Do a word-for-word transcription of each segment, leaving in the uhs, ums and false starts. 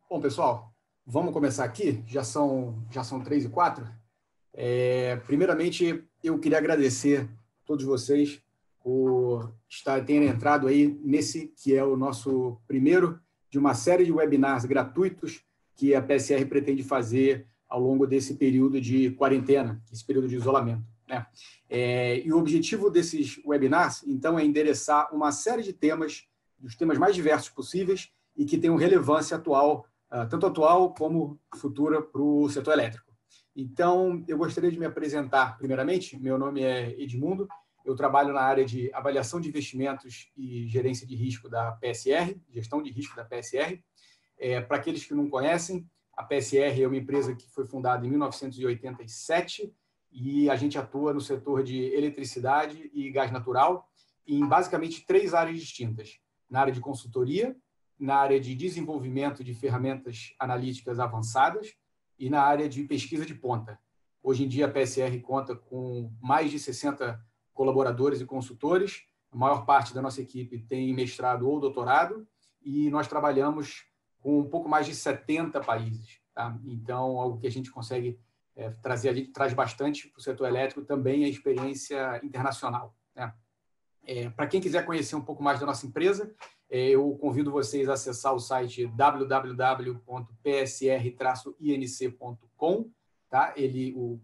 Bom, pessoal, vamos começar aqui? Já são, já são três e quatro. É, primeiramente, eu queria agradecer a todos vocês por estar, terem entrado aí nesse que é o nosso primeiro de uma série de webinars gratuitos que a P S R pretende fazer ao longo desse período de quarentena, esse período de isolamento, né? É, e o objetivo desses webinars, então, é endereçar uma série de temas, dos temas mais diversos possíveis e que tenham relevância atual, tanto atual como futura, para o setor elétrico. Então, eu gostaria de me apresentar primeiramente. Meu nome é Edmundo, eu trabalho na área de avaliação de investimentos e gerência de risco da P S R, gestão de risco da P S R. É, para aqueles que não conhecem, a P S R é uma empresa que foi fundada em mil novecentos e oitenta e sete e a gente atua no setor de eletricidade e gás natural em basicamente três áreas distintas: na área de consultoria, na área de desenvolvimento de ferramentas analíticas avançadas e na área de pesquisa de ponta. Hoje em dia, a P S R conta com mais de sessenta colaboradores e consultores. A maior parte da nossa equipe tem mestrado ou doutorado e nós trabalhamos com um pouco mais de setenta países. Tá? Então, algo que a gente consegue é, trazer, a gente traz bastante para o setor elétrico também a experiência internacional, né? É, para quem quiser conhecer um pouco mais da nossa empresa, é, eu convido vocês a acessar o site w w w ponto p s r traço i n c ponto com. Tá? Ele, o,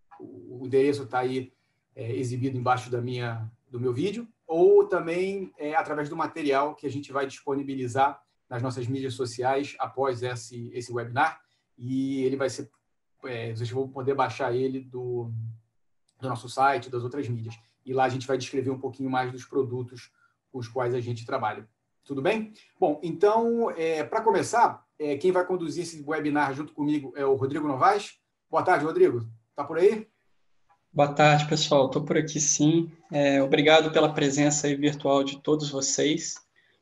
o endereço está aí é, exibido embaixo da minha, do meu vídeo, ou também é, através do material que a gente vai disponibilizar nas nossas mídias sociais após esse, esse webinar, e ele vai ser, é, vocês vão poder baixar ele do, do nosso site, das outras mídias. E lá a gente vai descrever um pouquinho mais dos produtos com os quais a gente trabalha. Tudo bem? Bom, então, é, para começar, é, quem vai conduzir esse webinar junto comigo é o Rodrigo Novaes. Boa tarde, Rodrigo. Está por aí? Boa tarde, pessoal. Estou por aqui, sim. É, obrigado pela presença aí virtual de todos vocês.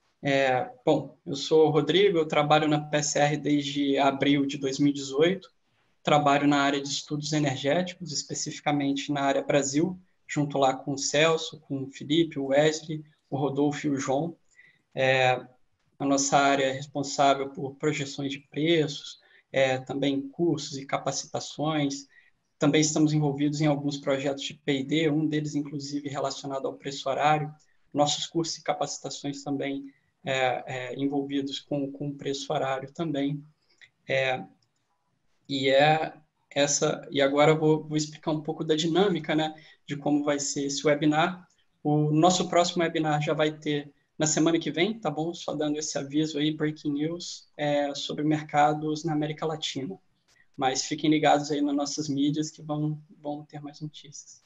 É, bom, eu sou o Rodrigo, eu trabalho na P S R desde abril de dois mil e dezoito. Trabalho na área de estudos energéticos, especificamente na área Brasil, junto lá com o Celso, com o Felipe, o Wesley, o Rodolfo e o João. É, a nossa área é responsável por projeções de preços, é, também cursos e capacitações. Também estamos envolvidos em alguns projetos de P e D, um deles, inclusive, relacionado ao preço horário. Nossos cursos e capacitações também é, é, envolvidos com, com o preço horário também. É, e é essa. E agora eu vou, vou explicar um pouco da dinâmica, né, de como vai ser esse webinar. O nosso próximo webinar já vai ter na semana que vem, tá bom? Só dando esse aviso aí, breaking news, é, sobre mercados na América Latina. Mas fiquem ligados aí nas nossas mídias que vão, vão ter mais notícias.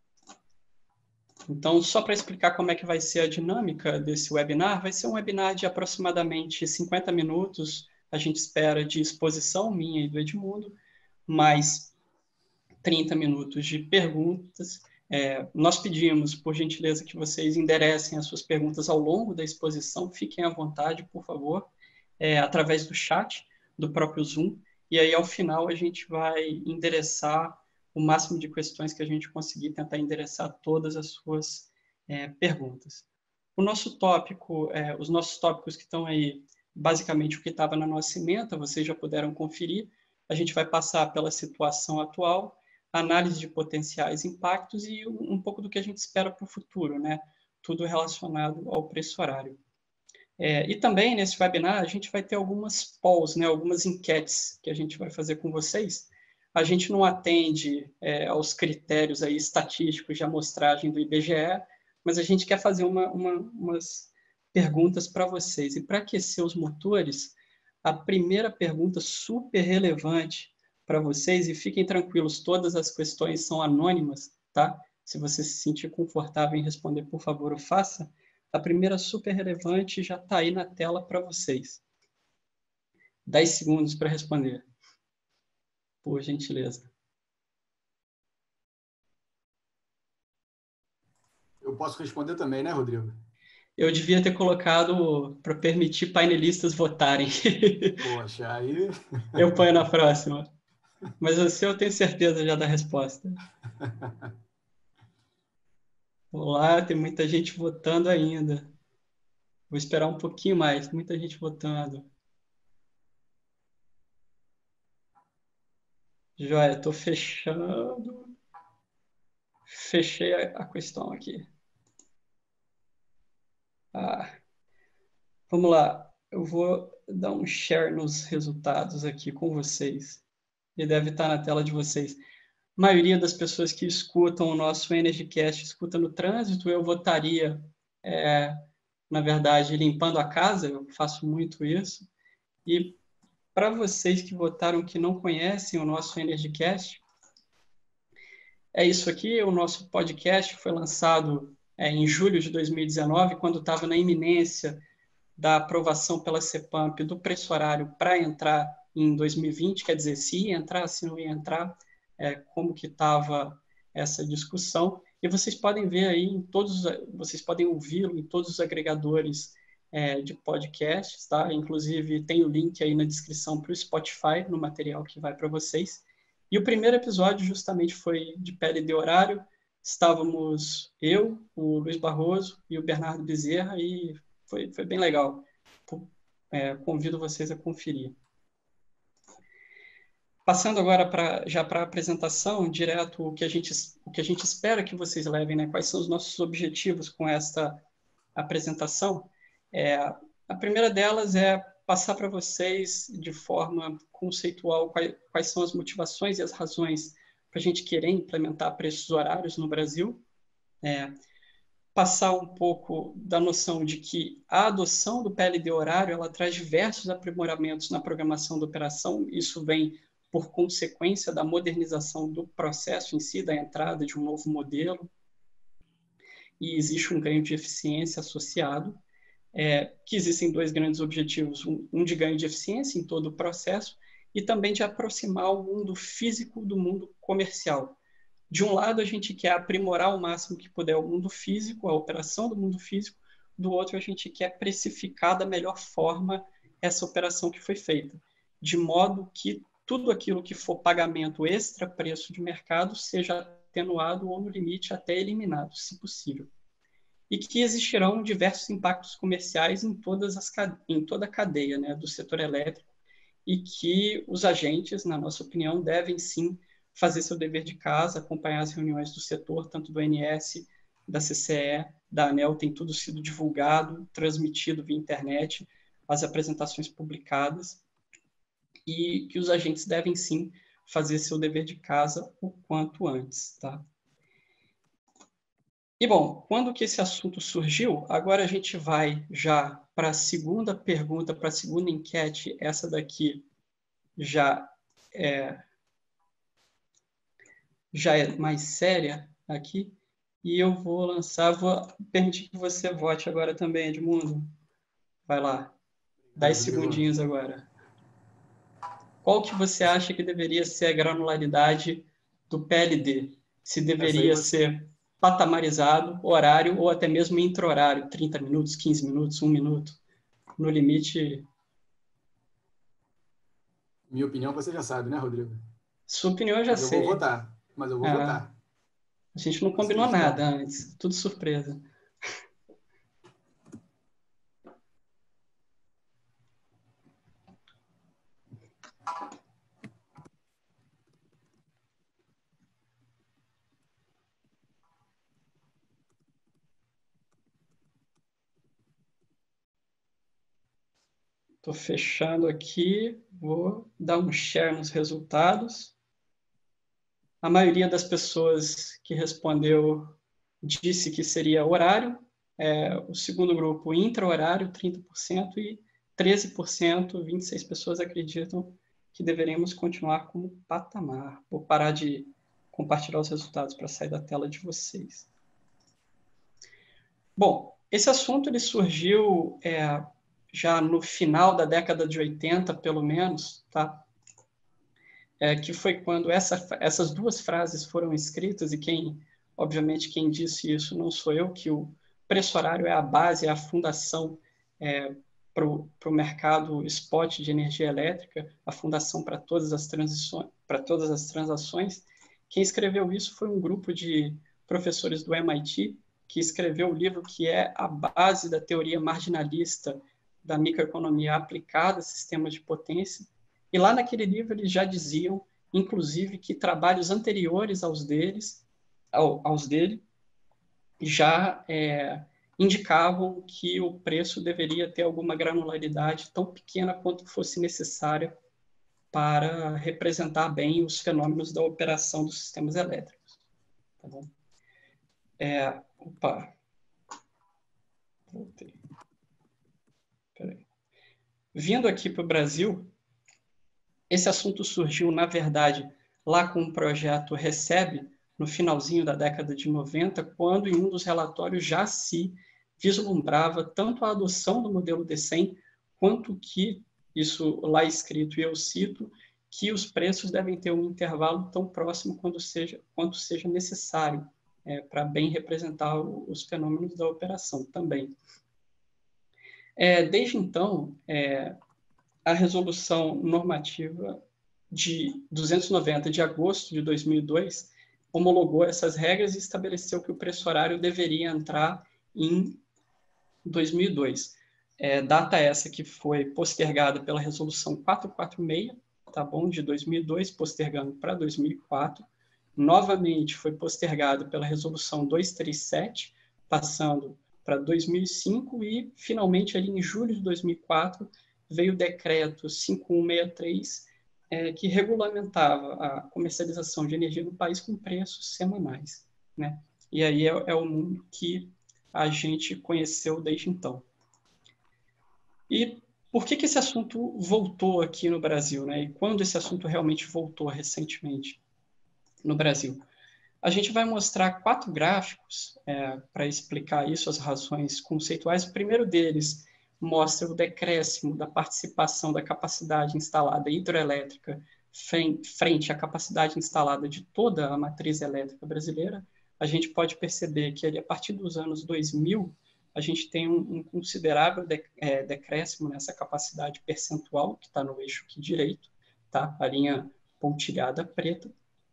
Então, só para explicar como é que vai ser a dinâmica desse webinar, vai ser um webinar de aproximadamente cinquenta minutos, a gente espera, de exposição minha e do Edmundo, mais trinta minutos de perguntas. É, nós pedimos, por gentileza, que vocês enderecem as suas perguntas ao longo da exposição, fiquem à vontade, por favor, é, através do chat do próprio Zoom, e aí, ao final, a gente vai endereçar o máximo de questões que a gente conseguir, tentar endereçar todas as suas é, perguntas. O nosso tópico, é, os nossos tópicos que estão aí, basicamente o que estava na nossa ementa, vocês já puderam conferir. A gente vai passar pela situação atual, análise de potenciais impactos e um, um pouco do que a gente espera para o futuro, né? Tudo relacionado ao preço horário. É, e também, nesse webinar, a gente vai ter algumas polls, né, algumas enquetes que a gente vai fazer com vocês. A gente não atende é, aos critérios aí estatísticos de amostragem do I B G E, mas a gente quer fazer uma, uma, umas perguntas para vocês. E para aquecer os motores, a primeira pergunta super relevante para vocês, e fiquem tranquilos, todas as questões são anônimas, tá? Se você se sentir confortável em responder, por favor, o faça. A primeira super relevante já está aí na tela para vocês. dez segundos para responder. Por gentileza. Eu posso responder também, né, Rodrigo? Eu devia ter colocado para permitir painelistas votarem. Poxa, aí... Eu ponho na próxima. Mas você eu tenho certeza já da resposta. Olá, tem muita gente votando ainda. Vou esperar um pouquinho mais. Muita gente votando. Joia, estou fechando. Fechei a, a questão aqui. Ah, vamos lá. Eu vou dar um share nos resultados aqui com vocês. Ele deve estar na tela de vocês. A maioria das pessoas que escutam o nosso EnergyCast escuta no trânsito. Eu votaria, é, na verdade, limpando a casa. Eu faço muito isso. E para vocês que votaram que não conhecem o nosso EnergyCast, é isso aqui. O nosso podcast foi lançado é, em julho de dois mil e dezenove, quando estava na iminência da aprovação pela CEPAMP do preço horário para entrar em dois mil e vinte, quer dizer, se ia entrar, se não ia entrar, é, como que estava essa discussão. E vocês podem ver aí em todos, vocês podem ouvi-lo em todos os agregadores é, de podcasts, tá? Inclusive tem o link aí na descrição para o Spotify, no material que vai para vocês. E o primeiro episódio justamente foi de P L D horário. Estávamos eu, o Luiz Barroso e o Bernardo Bezerra, e foi, foi bem legal. É, convido vocês a conferir. Passando agora pra, já para a apresentação, direto o que, a gente, o que a gente espera que vocês levem, né? Quais são os nossos objetivos com esta apresentação. É, a primeira delas é passar para vocês, de forma conceitual, quais, quais são as motivações e as razões para a gente querer implementar preços horários no Brasil. É, passar um pouco da noção de que a adoção do P L D horário ela traz diversos aprimoramentos na programação da operação. Isso vem por consequência da modernização do processo em si, da entrada de um novo modelo, e existe um ganho de eficiência associado, é, que existem dois grandes objetivos, um, um de ganho de eficiência em todo o processo e também de aproximar o mundo físico do mundo comercial. De um lado, a gente quer aprimorar o máximo que puder o mundo físico, a operação do mundo físico, do outro, a gente quer precificar da melhor forma essa operação que foi feita, de modo que tudo aquilo que for pagamento extra preço de mercado seja atenuado ou, no limite, até eliminado, se possível. E que existirão diversos impactos comerciais em, todas as, em toda a cadeia, né, do setor elétrico, e que os agentes, na nossa opinião, devem sim fazer seu dever de casa, acompanhar as reuniões do setor, tanto do A N S, da C C E, da ANEEL, tem tudo sido divulgado, transmitido via internet, as apresentações publicadas, e que os agentes devem sim fazer seu dever de casa o quanto antes, tá? E, bom, quando que esse assunto surgiu, agora a gente vai já para a segunda pergunta, para a segunda enquete, essa daqui já é, já é mais séria aqui, e eu vou lançar, vou permitir que você vote agora também, Edmundo. Vai lá, dez segundinhos agora. Qual que você acha que deveria ser a granularidade do P L D? Se deveria você... ser patamarizado, horário ou até mesmo intra-horário, trinta minutos, quinze minutos, um minuto. No limite... Minha opinião você já sabe, né, Rodrigo? Sua opinião eu já mas sei. eu vou votar. Mas eu vou ah, votar. A gente não combinou nada antes. Tudo surpresa. Estou fechando aqui, vou dar um share nos resultados. A maioria das pessoas que respondeu disse que seria horário. É, o segundo grupo, intra-horário, trinta por cento, e treze por cento, vinte e seis pessoas acreditam que deveremos continuar como patamar. Vou parar de compartilhar os resultados para sair da tela de vocês. Bom, esse assunto ele surgiu é, já no final da década de oitenta, pelo menos, tá? É, que foi quando essa, essas duas frases foram escritas, e quem, obviamente, quem disse isso não sou eu, que o preço horário é a base, é a fundação é, para o mercado spot de energia elétrica, a fundação para todas as transições, para todas as transações. Quem escreveu isso foi um grupo de professores do M I T, que escreveu o livro que é a base da teoria marginalista da microeconomia aplicada a sistemas de potência. E lá naquele livro eles já diziam inclusive que trabalhos anteriores aos deles, ao, aos dele, já é, indicavam que o preço deveria ter alguma granularidade tão pequena quanto fosse necessária para representar bem os fenômenos da operação dos sistemas elétricos. Tá bom? É, opa. Voltei. Peraí. Vindo aqui para o Brasil, esse assunto surgiu, na verdade, lá com o projeto Recebe, no finalzinho da década de noventa, quando em um dos relatórios já se vislumbrava tanto a adoção do modelo D cem, quanto que, isso lá escrito e eu cito, que os preços devem ter um intervalo tão próximo quanto seja, quanto seja necessário é, para bem representar os fenômenos da operação também. É, desde então, é, a resolução normativa de duzentos e noventa de agosto de dois mil e dois homologou essas regras e estabeleceu que o preço horário deveria entrar em dois mil e dois. É, data essa que foi postergada pela resolução quatrocentos e quarenta e seis, tá bom, de dois mil e dois, postergando para dois mil e quatro. Novamente foi postergado pela resolução duzentos e trinta e sete, passando para dois mil e cinco, e finalmente ali em julho de dois mil e quatro veio o decreto cinco mil cento e sessenta e três, é, que regulamentava a comercialização de energia no país com preços semanais, né? E aí é, é o mundo que a gente conheceu desde então. E por que que esse assunto voltou aqui no Brasil, né? E quando esse assunto realmente voltou recentemente no Brasil? A gente vai mostrar quatro gráficos é, para explicar isso, as razões conceituais. O primeiro deles mostra o decréscimo da participação da capacidade instalada hidroelétrica frente à capacidade instalada de toda a matriz elétrica brasileira. A gente pode perceber que ali, a partir dos anos dois mil, a gente tem um, um considerável de, é, decréscimo nessa capacidade percentual, que está no eixo aqui direito, tá? A linha pontilhada preta.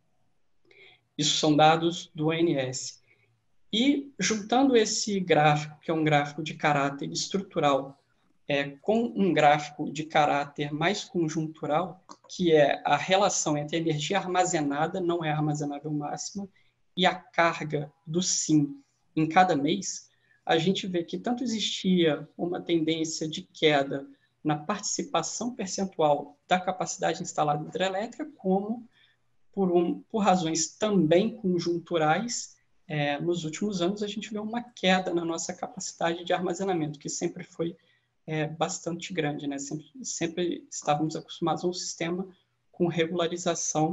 Isso são dados do O N S. E juntando esse gráfico, que é um gráfico de caráter estrutural, é, com um gráfico de caráter mais conjuntural, que é a relação entre a energia armazenada, não é armazenável máxima, e a carga do sim em cada mês, a gente vê que tanto existia uma tendência de queda na participação percentual da capacidade instalada hidrelétrica, como Por, um, por razões também conjunturais, é, nos últimos anos a gente vê uma queda na nossa capacidade de armazenamento, que sempre foi é, bastante grande, né? Sempre, sempre estávamos acostumados a um sistema com regularização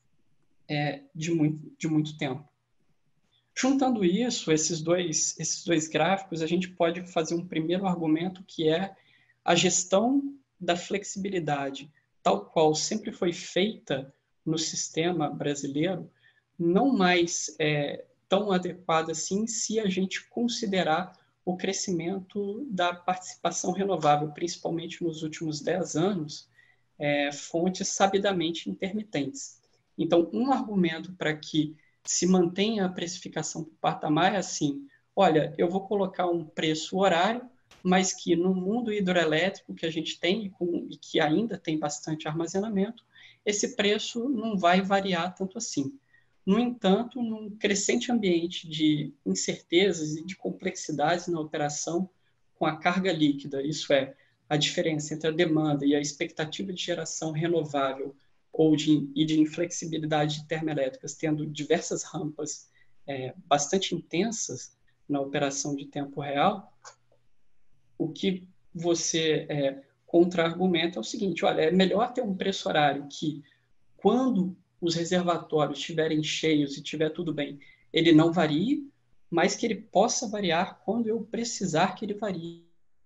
é, de, muito, de muito tempo. Juntando isso, esses dois, esses dois gráficos, a gente pode fazer um primeiro argumento, que é a gestão da flexibilidade, tal qual sempre foi feita no sistema brasileiro, não mais é, tão adequada assim se a gente considerar o crescimento da participação renovável, principalmente nos últimos dez anos, é, fontes sabidamente intermitentes. Então, um argumento para que se mantenha a precificação por patamar é assim: olha, eu vou colocar um preço horário, mas que no mundo hidroelétrico que a gente tem e, com, e que ainda tem bastante armazenamento, esse preço não vai variar tanto assim. No entanto, num crescente ambiente de incertezas e de complexidades na operação com a carga líquida, isso é, a diferença entre a demanda e a expectativa de geração renovável ou de, e de inflexibilidade de termoelétricas, tendo diversas rampas é, bastante intensas na operação de tempo real, o que você é, contra-argumenta é o seguinte: olha, é melhor ter um preço horário que, quando os reservatórios estiverem cheios e estiver tudo bem, ele não varie, mas que ele possa variar quando eu precisar que ele varie.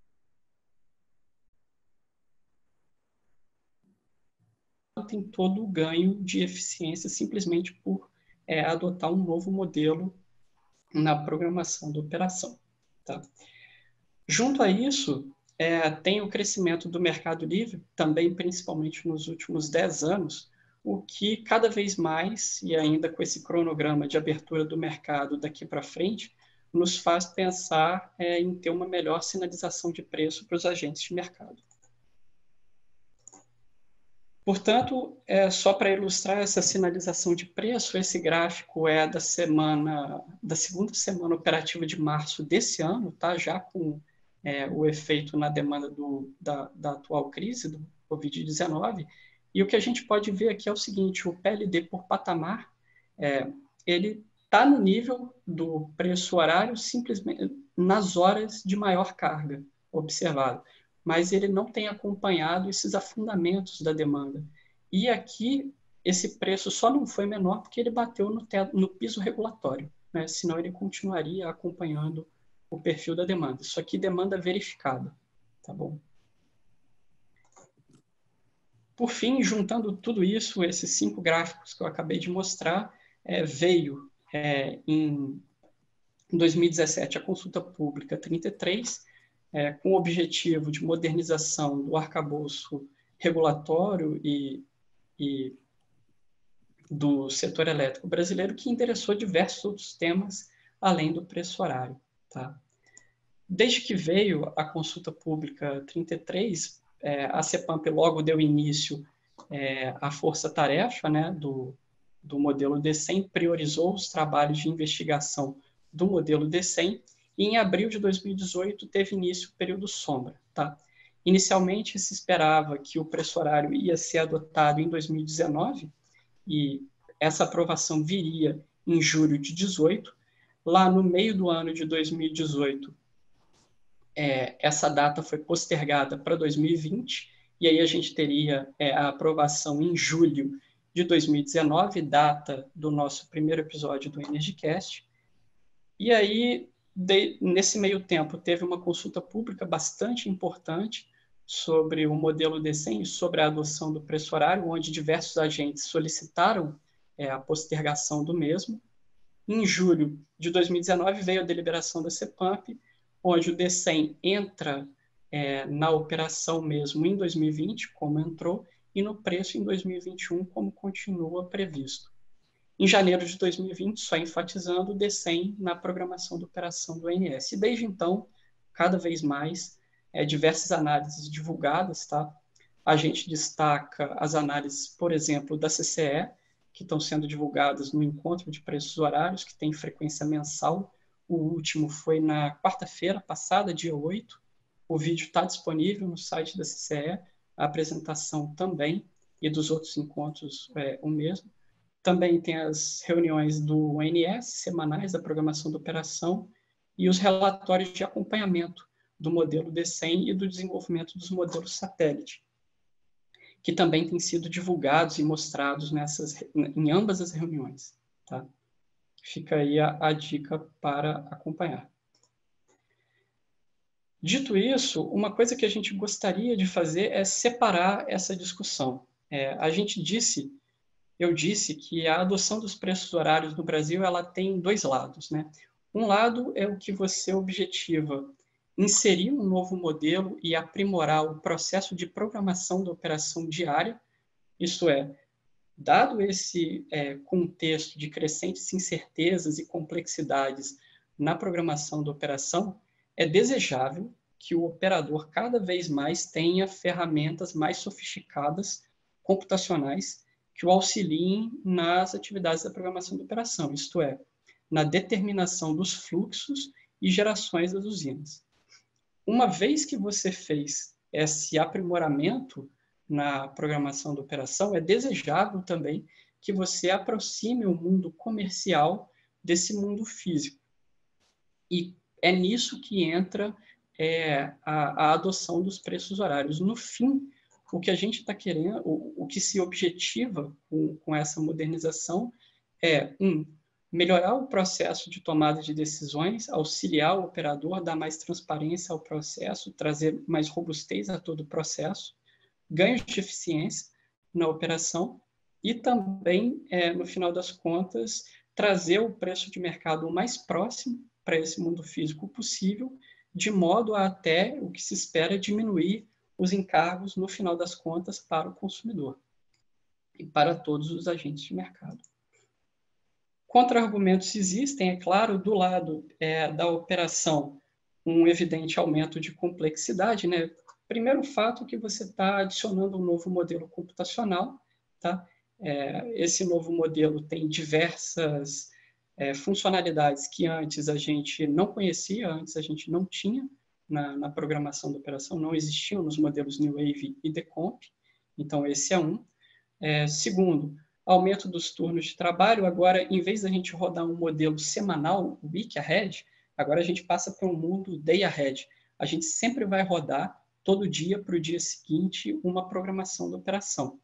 Tem todo o ganho de eficiência simplesmente por é, adotar um novo modelo na programação da operação. Tá? Junto a isso, é, tem o crescimento do mercado livre, também principalmente nos últimos dez anos, o que cada vez mais, e ainda com esse cronograma de abertura do mercado daqui para frente, nos faz pensar é, em ter uma melhor sinalização de preço para os agentes de mercado. Portanto, é, só para ilustrar essa sinalização de preço, esse gráfico é da semana, da segunda semana operativa de março desse ano, tá? Já com é, o efeito na demanda do, da, da atual crise do covid dezenove. E o que a gente pode ver aqui é o seguinte: o P L D por patamar, é, ele está no nível do preço horário simplesmente nas horas de maior carga observado, mas ele não tem acompanhado esses afundamentos da demanda. E aqui, esse preço só não foi menor porque ele bateu no, teto, no piso regulatório, né? Senão ele continuaria acompanhando o perfil da demanda. Isso aqui, demanda verificada, tá bom? Por fim, juntando tudo isso, esses cinco gráficos que eu acabei de mostrar, é, veio é, em dois mil e dezessete a consulta pública trinta e três, é, com o objetivo de modernização do arcabouço regulatório e, e do setor elétrico brasileiro, que endereçou diversos outros temas além do preço horário. Tá? Desde que veio a consulta pública trinta e três, é, a CEPAMP logo deu início é, à força-tarefa, né, do, do modelo D cem, priorizou os trabalhos de investigação do modelo D cem, e em abril de dois mil e dezoito teve início o período sombra. Tá? Inicialmente se esperava que o preço horário ia ser adotado em dois mil e dezenove, e essa aprovação viria em julho de dezoito. Lá no meio do ano de dois mil e dezoito, é, essa data foi postergada para dois mil e vinte, e aí a gente teria é, a aprovação em julho de dois mil e dezenove, data do nosso primeiro episódio do EnergyCast. E aí, de, nesse meio tempo, teve uma consulta pública bastante importante sobre o modelo D cem e sobre a adoção do preço horário, onde diversos agentes solicitaram é, a postergação do mesmo. Em julho de dois mil e dezenove, veio a deliberação da CEPAMP, onde o D cem entra é, na operação mesmo em dois mil e vinte, como entrou, e no preço em dois mil e vinte e um, como continua previsto. Em janeiro de dois mil e vinte, só enfatizando o D cem na programação de operação do O N S. E desde então, cada vez mais, é, diversas análises divulgadas, tá? A gente destaca as análises, por exemplo, da C C E, que estão sendo divulgadas no Encontro de Preços Horários, que tem frequência mensal. O último foi na quarta-feira passada, dia oito. O vídeo está disponível no site da C C E, a apresentação também, e dos outros encontros é o mesmo. Também tem as reuniões do O N S, semanais da programação da operação, e os relatórios de acompanhamento do modelo D cem e do desenvolvimento dos modelos satélite, que também têm sido divulgados e mostrados nessas, em ambas as reuniões. Tá? Fica aí a, a dica para acompanhar. Dito isso, uma coisa que a gente gostaria de fazer é separar essa discussão. É, a gente disse, eu disse que a adoção dos preços horários no Brasil ela tem dois lados, né? Um lado é o que você objetiva inserir um novo modelo e aprimorar o processo de programação da operação diária, isto é, dado esse é, contexto de crescentes incertezas e complexidades na programação da operação, é desejável que o operador cada vez mais tenha ferramentas mais sofisticadas, computacionais, que o auxiliem nas atividades da programação da operação, isto é, na determinação dos fluxos e gerações das usinas. Uma vez que você fez esse aprimoramento na programação da operação, é desejável também que você aproxime o mundo comercial desse mundo físico. E é nisso que entra é, a, a adoção dos preços horários. No fim, o que a gente está querendo, o, o que se objetiva com, com essa modernização é, um, melhorar o processo de tomada de decisões, auxiliar o operador, dar mais transparência ao processo, trazer mais robustez a todo o processo, ganhos de eficiência na operação e também, é, no final das contas, trazer o preço de mercado o mais próximo para esse mundo físico possível, de modo a até o que se espera diminuir os encargos, no final das contas, para o consumidor e para todos os agentes de mercado. Contra-argumentos existem, é claro, do lado é, da operação, um evidente aumento de complexidade, né? Primeiro fato é que você está adicionando um novo modelo computacional, tá? É, esse novo modelo tem diversas é, funcionalidades que antes a gente não conhecia, antes a gente não tinha na, na programação da operação, não existiam nos modelos New Wave e Decomp, então esse é um. É, segundo, aumento dos turnos de trabalho. Agora, em vez da gente rodar um modelo semanal, week ahead, agora a gente passa para um mundo day ahead. A gente sempre vai rodar, todo dia, para o dia seguinte, uma programação da operação.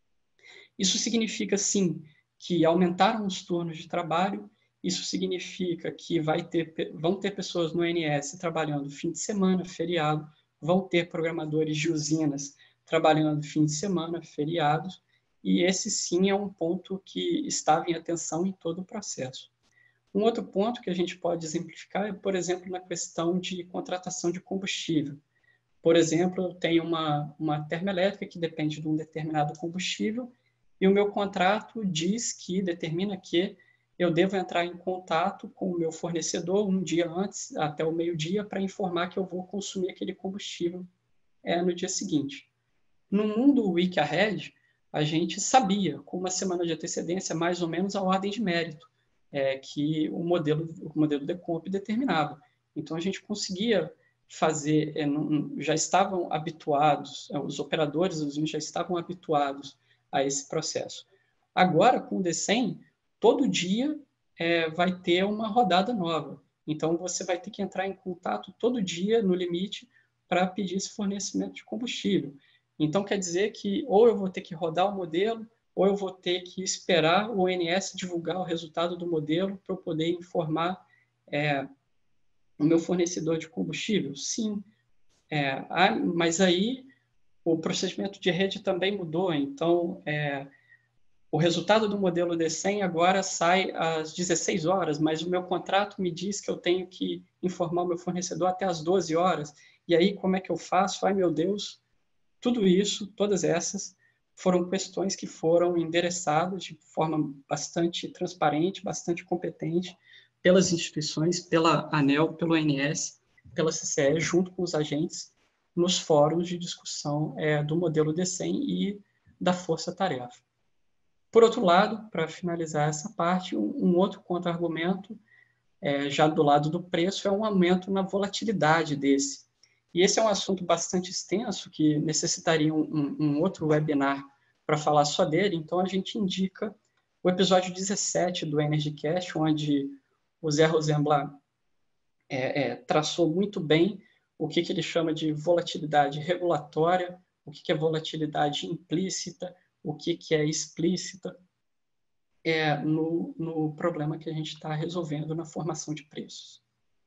Isso significa, sim, que aumentaram os turnos de trabalho, isso significa que vai ter, vão ter pessoas no N S trabalhando fim de semana, feriado, vão ter programadores de usinas trabalhando fim de semana, feriados, e esse sim é um ponto que estava em atenção em todo o processo. Um outro ponto que a gente pode exemplificar é, por exemplo, na questão de contratação de combustível. Por exemplo, eu tenho uma, uma termoelétrica que depende de um determinado combustível e o meu contrato diz que, determina que eu devo entrar em contato com o meu fornecedor um dia antes, até o meio-dia, para informar que eu vou consumir aquele combustível é, no dia seguinte. No mundo week ahead, a gente sabia, com uma semana de antecedência, mais ou menos a ordem de mérito é, que o modelo, o modelo Decomp determinava. Então, a gente conseguia fazer, é, não, já estavam habituados, os operadores já estavam habituados a esse processo. Agora, com o D cem, todo dia é, vai ter uma rodada nova. Então, você vai ter que entrar em contato todo dia, no limite, para pedir esse fornecimento de combustível. Então, quer dizer que ou eu vou ter que rodar o modelo, ou eu vou ter que esperar o O N S divulgar o resultado do modelo para eu poder informar é, o meu fornecedor de combustível? Sim. É, mas aí o procedimento de rede também mudou. Então, é, o resultado do modelo D cem agora sai às dezesseis horas, mas o meu contrato me diz que eu tenho que informar o meu fornecedor até às doze horas. E aí, como é que eu faço? Ai, meu Deus! Tudo isso, todas essas, foram questões que foram endereçadas de forma bastante transparente, bastante competente, pelas instituições, pela ANEEL, pelo O N S, pela C C E, junto com os agentes, nos fóruns de discussão é, do modelo D cem e da força-tarefa. Por outro lado, para finalizar essa parte, um, um outro contra-argumento, é, já do lado do preço, é um aumento na volatilidade desse. E esse é um assunto bastante extenso, que necessitaria um, um outro webinar para falar só dele, então a gente indica o episódio dezessete do EnergyCast, onde o Zé Rosenblatt é, é, traçou muito bem o que, que ele chama de volatilidade regulatória, o que, que é volatilidade implícita, o que, que é explícita, é, no, no problema que a gente está resolvendo na formação de preços.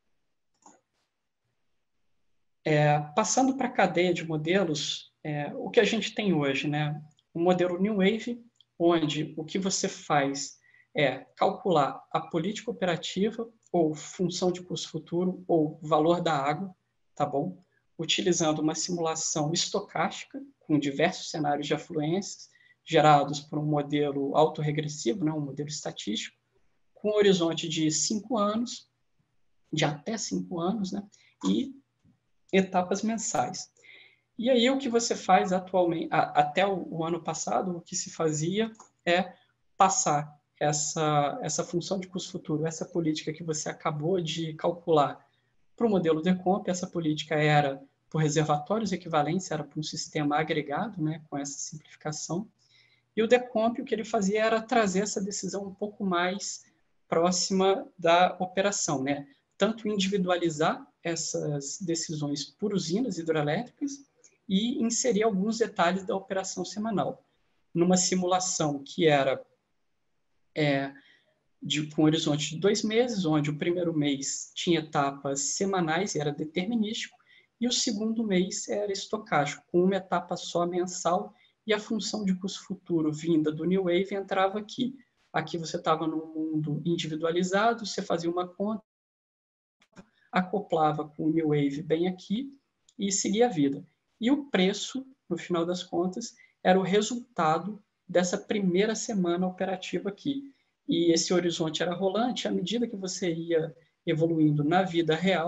É, passando para a cadeia de modelos, é, o que a gente tem hoje, né? O modelo New Wave, onde o que você faz é calcular a política operativa, ou função de custo futuro, ou valor da água, tá bom? Utilizando uma simulação estocástica, com diversos cenários de afluências, gerados por um modelo autorregressivo, né? Um modelo estatístico, com um horizonte de cinco anos, de até cinco anos, né? E etapas mensais. E aí o que você faz atualmente, a, até o, o ano passado, o que se fazia é passar essa, essa função de custo futuro, essa política que você acabou de calcular para o modelo Decomp. Essa política era por reservatórios equivalentes, era para um sistema agregado, né, com essa simplificação. E o Decomp, o que ele fazia era trazer essa decisão um pouco mais próxima da operação, né? Tanto individualizar essas decisões por usinas hidrelétricas e inserir alguns detalhes da operação semanal. Numa simulação que era é, de, com um horizonte de dois meses, onde o primeiro mês tinha etapas semanais e era determinístico, e o segundo mês era estocástico, com uma etapa só mensal, e a função de custo futuro vinda do New Wave entrava aqui. Aqui você estava num mundo individualizado, você fazia uma conta, acoplava com o New Wave bem aqui e seguia a vida. E o preço, no final das contas, era o resultado dessa primeira semana operativa aqui. E esse horizonte era rolante. À medida que você ia evoluindo na vida real,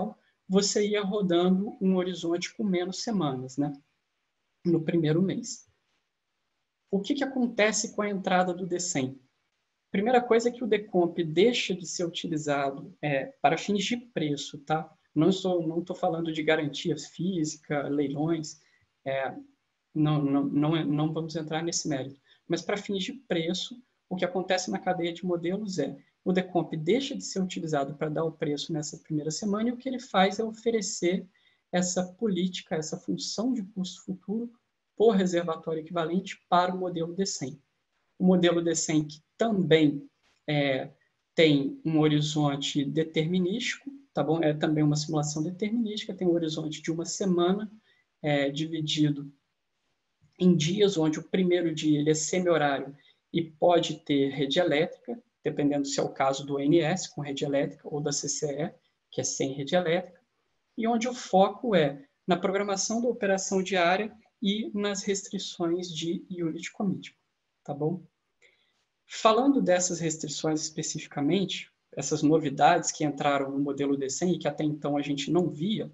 você ia rodando um horizonte com menos semanas, né? No primeiro mês. O que, que acontece com a entrada do D cem? Primeira coisa é que o decomp deixa de ser utilizado é, para fins de preço, tá? Não estou não estou falando de garantia física, leilões, é, não, não, não, é, não vamos entrar nesse mérito. Mas para fins de preço, o que acontece na cadeia de modelos é o decomp deixa de ser utilizado para dar o preço nessa primeira semana e o que ele faz é oferecer essa política, essa função de custo futuro por reservatório equivalente para o modelo D cem. O modelo D cem que também é, tem um horizonte determinístico, tá bom? É também uma simulação determinística, tem um horizonte de uma semana é, dividido em dias, onde o primeiro dia ele é semi-horário e pode ter rede elétrica, dependendo se é o caso do O N S, com rede elétrica, ou da C C E, que é sem rede elétrica, e onde o foco é na programação da operação diária e nas restrições de unit commitment, tá bom? Falando dessas restrições especificamente, essas novidades que entraram no modelo D cem e que até então a gente não via,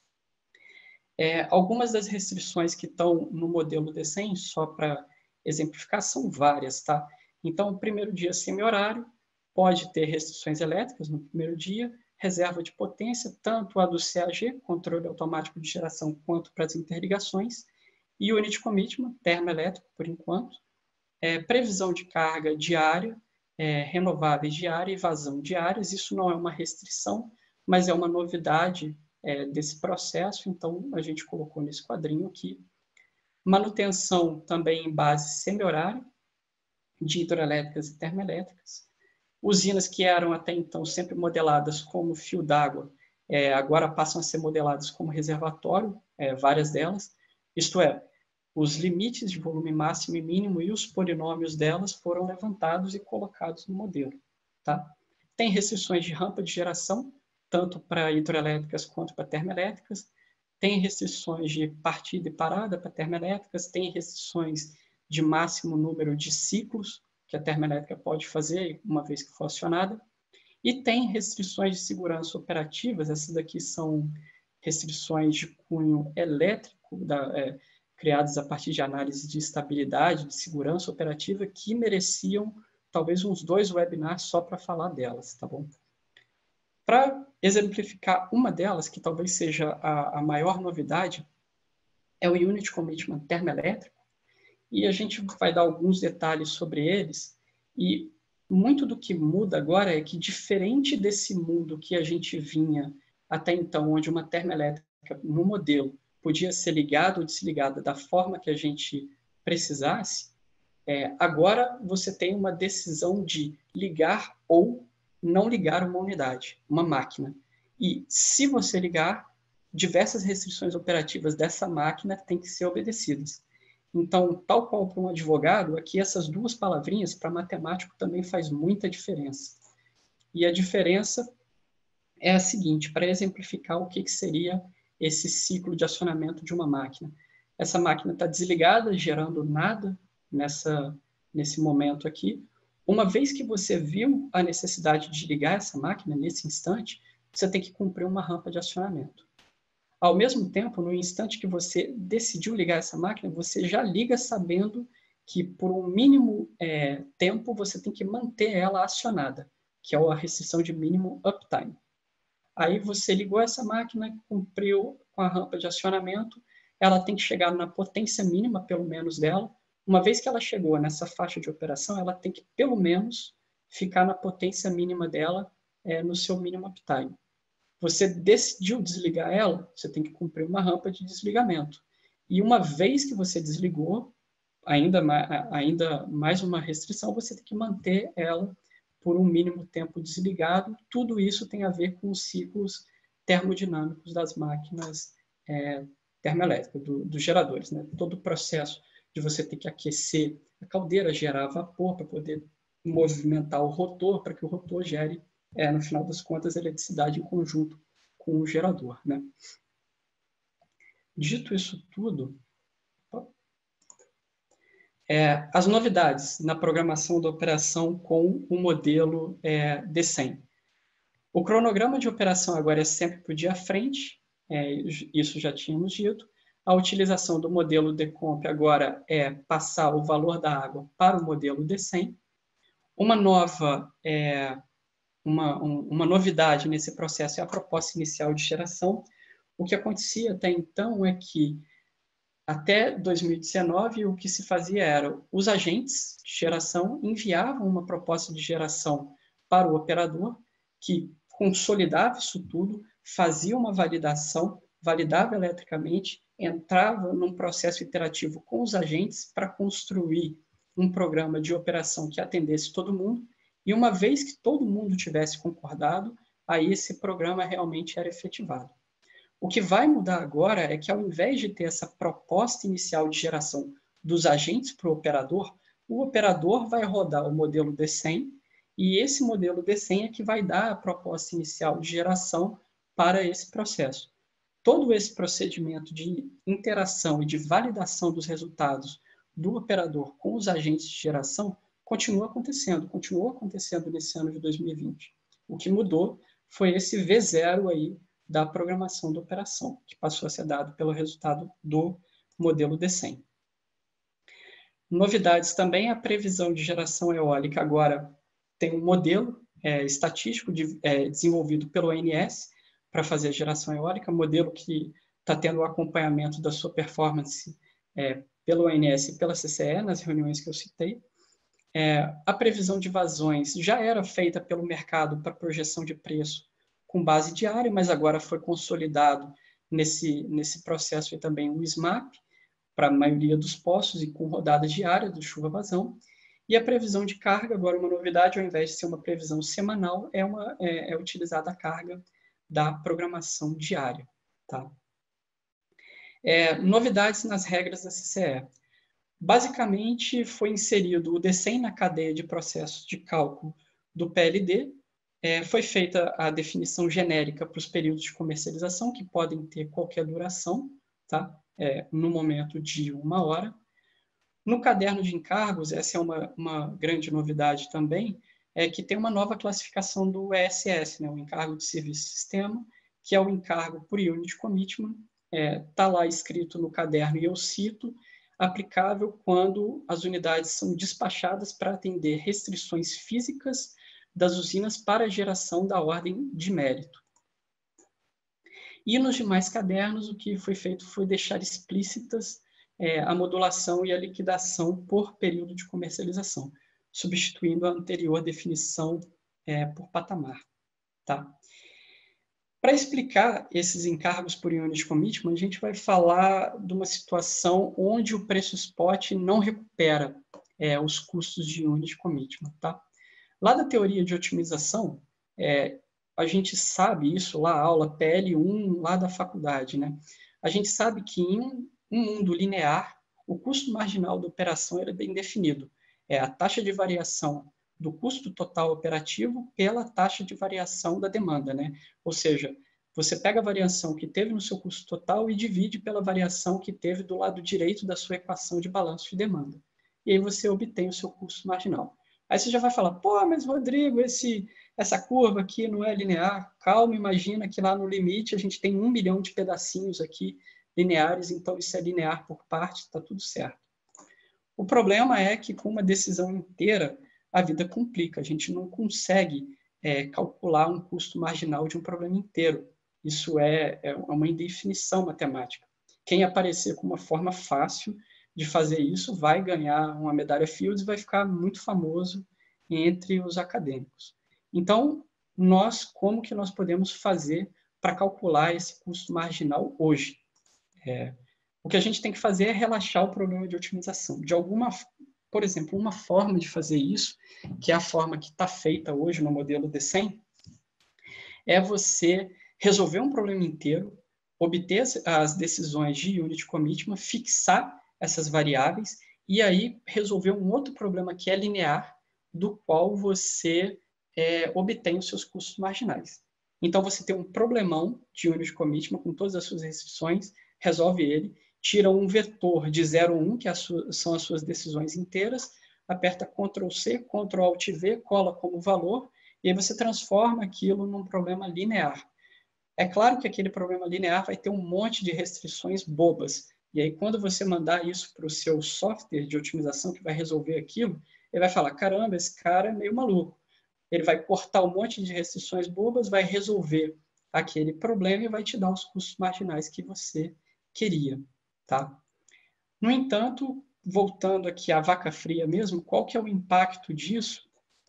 é, algumas das restrições que estão no modelo D cem, só para exemplificar, são várias, tá? Então, o primeiro dia semi-horário pode ter restrições elétricas no primeiro dia, reserva de potência, tanto a do C A G, controle automático de geração, quanto para as interligações, e unit commitment, termoelétrico, por enquanto, é, previsão de carga diária, é, renováveis diária e vazão diárias. Isso não é uma restrição, mas é uma novidade é, desse processo, então a gente colocou nesse quadrinho aqui. Manutenção também em base semi-horária, de hidrelétricas e termoelétricas. Usinas que eram até então sempre modeladas como fio d'água, é, agora passam a ser modeladas como reservatório, é, várias delas. Isto é, os limites de volume máximo e mínimo e os polinômios delas foram levantados e colocados no modelo. Tá? Tem restrições de rampa de geração, tanto para hidrelétricas quanto para termoelétricas. Tem restrições de partida e parada para termoelétricas. Tem restrições de máximo número de ciclos que a termoelétrica pode fazer uma vez que for acionada. E tem restrições de segurança operativas. Essas daqui são restrições de cunho elétrico, da, é, criadas a partir de análise de estabilidade, de segurança operativa, que mereciam talvez uns dois webinars só para falar delas, tá bom? Para exemplificar uma delas, que talvez seja a, a maior novidade, é o Unit Commitment termoelétrico, e a gente vai dar alguns detalhes sobre eles, e muito do que muda agora é que, diferente desse mundo que a gente vinha até então, onde uma termoelétrica no modelo podia ser ligada ou desligada da forma que a gente precisasse, é, agora você tem uma decisão de ligar ou não ligar uma unidade, uma máquina. E se você ligar, diversas restrições operativas dessa máquina têm que ser obedecidas. Então, tal qual para um advogado, aqui essas duas palavrinhas, para matemático, também faz muita diferença. E a diferença é a seguinte, para exemplificar o que, que seria esse ciclo de acionamento de uma máquina. Essa máquina está desligada, gerando nada nessa, nesse momento aqui. Uma vez que você viu a necessidade de ligar essa máquina, nesse instante, você tem que cumprir uma rampa de acionamento. Ao mesmo tempo, no instante que você decidiu ligar essa máquina, você já liga sabendo que, por um mínimo é, tempo, você tem que manter ela acionada, que é a restrição de mínimo uptime. Aí você ligou essa máquina, cumpriu com a rampa de acionamento, ela tem que chegar na potência mínima, pelo menos, dela. Uma vez que ela chegou nessa faixa de operação, ela tem que, pelo menos, ficar na potência mínima dela, é, no seu mínimo uptime. Você decidiu desligar ela, você tem que cumprir uma rampa de desligamento. E uma vez que você desligou, ainda, ainda mais uma restrição, você tem que manter ela por um mínimo tempo desligado. Tudo isso tem a ver com os ciclos termodinâmicos das máquinas é, termoelétricas, do, dos geradores. Né? Todo o processo de você ter que aquecer a caldeira, gerar vapor para poder movimentar o rotor, para que o rotor gere, é, no final das contas, eletricidade em conjunto com o gerador. Né? Dito isso tudo, É, as novidades na programação da operação com o modelo é, D cem. O cronograma de operação agora é sempre para o dia à frente, é, isso já tínhamos dito. A utilização do modelo Decomp agora é passar o valor da água para o modelo D cem. Uma nova, é, uma, um, uma novidade nesse processo é a proposta inicial de geração. O que acontecia até então é que, até dois mil e dezenove, o que se fazia era, os agentes de geração enviavam uma proposta de geração para o operador, que consolidava isso tudo, fazia uma validação, validava eletricamente, entrava num processo iterativo com os agentes para construir um programa de operação que atendesse todo mundo, e uma vez que todo mundo tivesse concordado, aí esse programa realmente era efetivado. O que vai mudar agora é que, ao invés de ter essa proposta inicial de geração dos agentes para o operador, o operador vai rodar o modelo D cem, e esse modelo D cem é que vai dar a proposta inicial de geração para esse processo. Todo esse procedimento de interação e de validação dos resultados do operador com os agentes de geração continua acontecendo, continuou acontecendo nesse ano de dois mil e vinte. O que mudou foi esse V zero aí da programação da operação, que passou a ser dado pelo resultado do modelo D cem. Novidades também, a previsão de geração eólica agora tem um modelo é, estatístico de, é, desenvolvido pelo O N S para fazer a geração eólica, modelo que está tendo o acompanhamento da sua performance é, pelo O N S e pela C C E, nas reuniões que eu citei. É, a previsão de vazões já era feita pelo mercado para projeção de preço com base diária, mas agora foi consolidado nesse, nesse processo e também o S M A P para a maioria dos poços e com rodada diária do chuva-vazão. E a previsão de carga, agora uma novidade, ao invés de ser uma previsão semanal, é, uma, é, é utilizada a carga da programação diária. Tá? É, novidades nas regras da C C E. Basicamente, foi inserido o D cem na cadeia de processos de cálculo do P L D, é, foi feita a definição genérica para os períodos de comercialização, que podem ter qualquer duração, tá? É, no momento de uma hora. No caderno de encargos, essa é uma, uma grande novidade também, é que tem uma nova classificação do E S S, né, o Encargo de Serviço Sistema, que é o encargo por Unit Commitment. Está é, lá escrito no caderno, e eu cito, aplicável quando as unidades são despachadas para atender restrições físicas das usinas para a geração da ordem de mérito. E nos demais cadernos, o que foi feito foi deixar explícitas é, a modulação e a liquidação por período de comercialização, substituindo a anterior definição é, por patamar. Tá? Para explicar esses encargos por Unit Commitment, a gente vai falar de uma situação onde o preço spot não recupera é, os custos de Unit Commitment. Tá? Lá da teoria de otimização, é, a gente sabe isso, lá a aula P L um, lá da faculdade, né? A gente sabe que em um, um mundo linear, o custo marginal da operação é bem definido. É a taxa de variação do custo total operativo pela taxa de variação da demanda, né? Ou seja, você pega a variação que teve no seu custo total e divide pela variação que teve do lado direito da sua equação de balanço de demanda. E aí você obtém o seu custo marginal. Aí você já vai falar, pô, mas Rodrigo, esse, essa curva aqui não é linear. Calma, imagina que lá no limite a gente tem um milhão de pedacinhos aqui lineares, então isso é linear por parte, está tudo certo. O problema é que com uma decisão inteira, a vida complica. A gente não consegue é, calcular um custo marginal de um problema inteiro. Isso é, é uma indefinição matemática. Quem aparecer com uma forma fácil de fazer isso vai ganhar uma medalha Fields e vai ficar muito famoso entre os acadêmicos. Então, nós, como que nós podemos fazer para calcular esse custo marginal hoje? É, o que a gente tem que fazer é relaxar o problema de otimização. De alguma, por exemplo, uma forma de fazer isso, que é a forma que está feita hoje no modelo D cem, é você resolver um problema inteiro, obter as decisões de Unit Commitment, fixar essas variáveis e aí resolver um outro problema que é linear, do qual você é, obtém os seus custos marginais. Então, você tem um problemão de Unit Commitment com todas as suas restrições, resolve ele, tira um vetor de zero a um, que são as suas decisões inteiras, aperta control C, control alt V, cola como valor, e aí você transforma aquilo num problema linear. É claro que aquele problema linear vai ter um monte de restrições bobas, e aí quando você mandar isso para o seu software de otimização que vai resolver aquilo, ele vai falar, caramba, esse cara é meio maluco. Ele vai cortar um monte de restrições bobas, vai resolver aquele problema e vai te dar os custos marginais que você queria, tá? No entanto, voltando aqui à vaca fria mesmo, qual que é o impacto disso?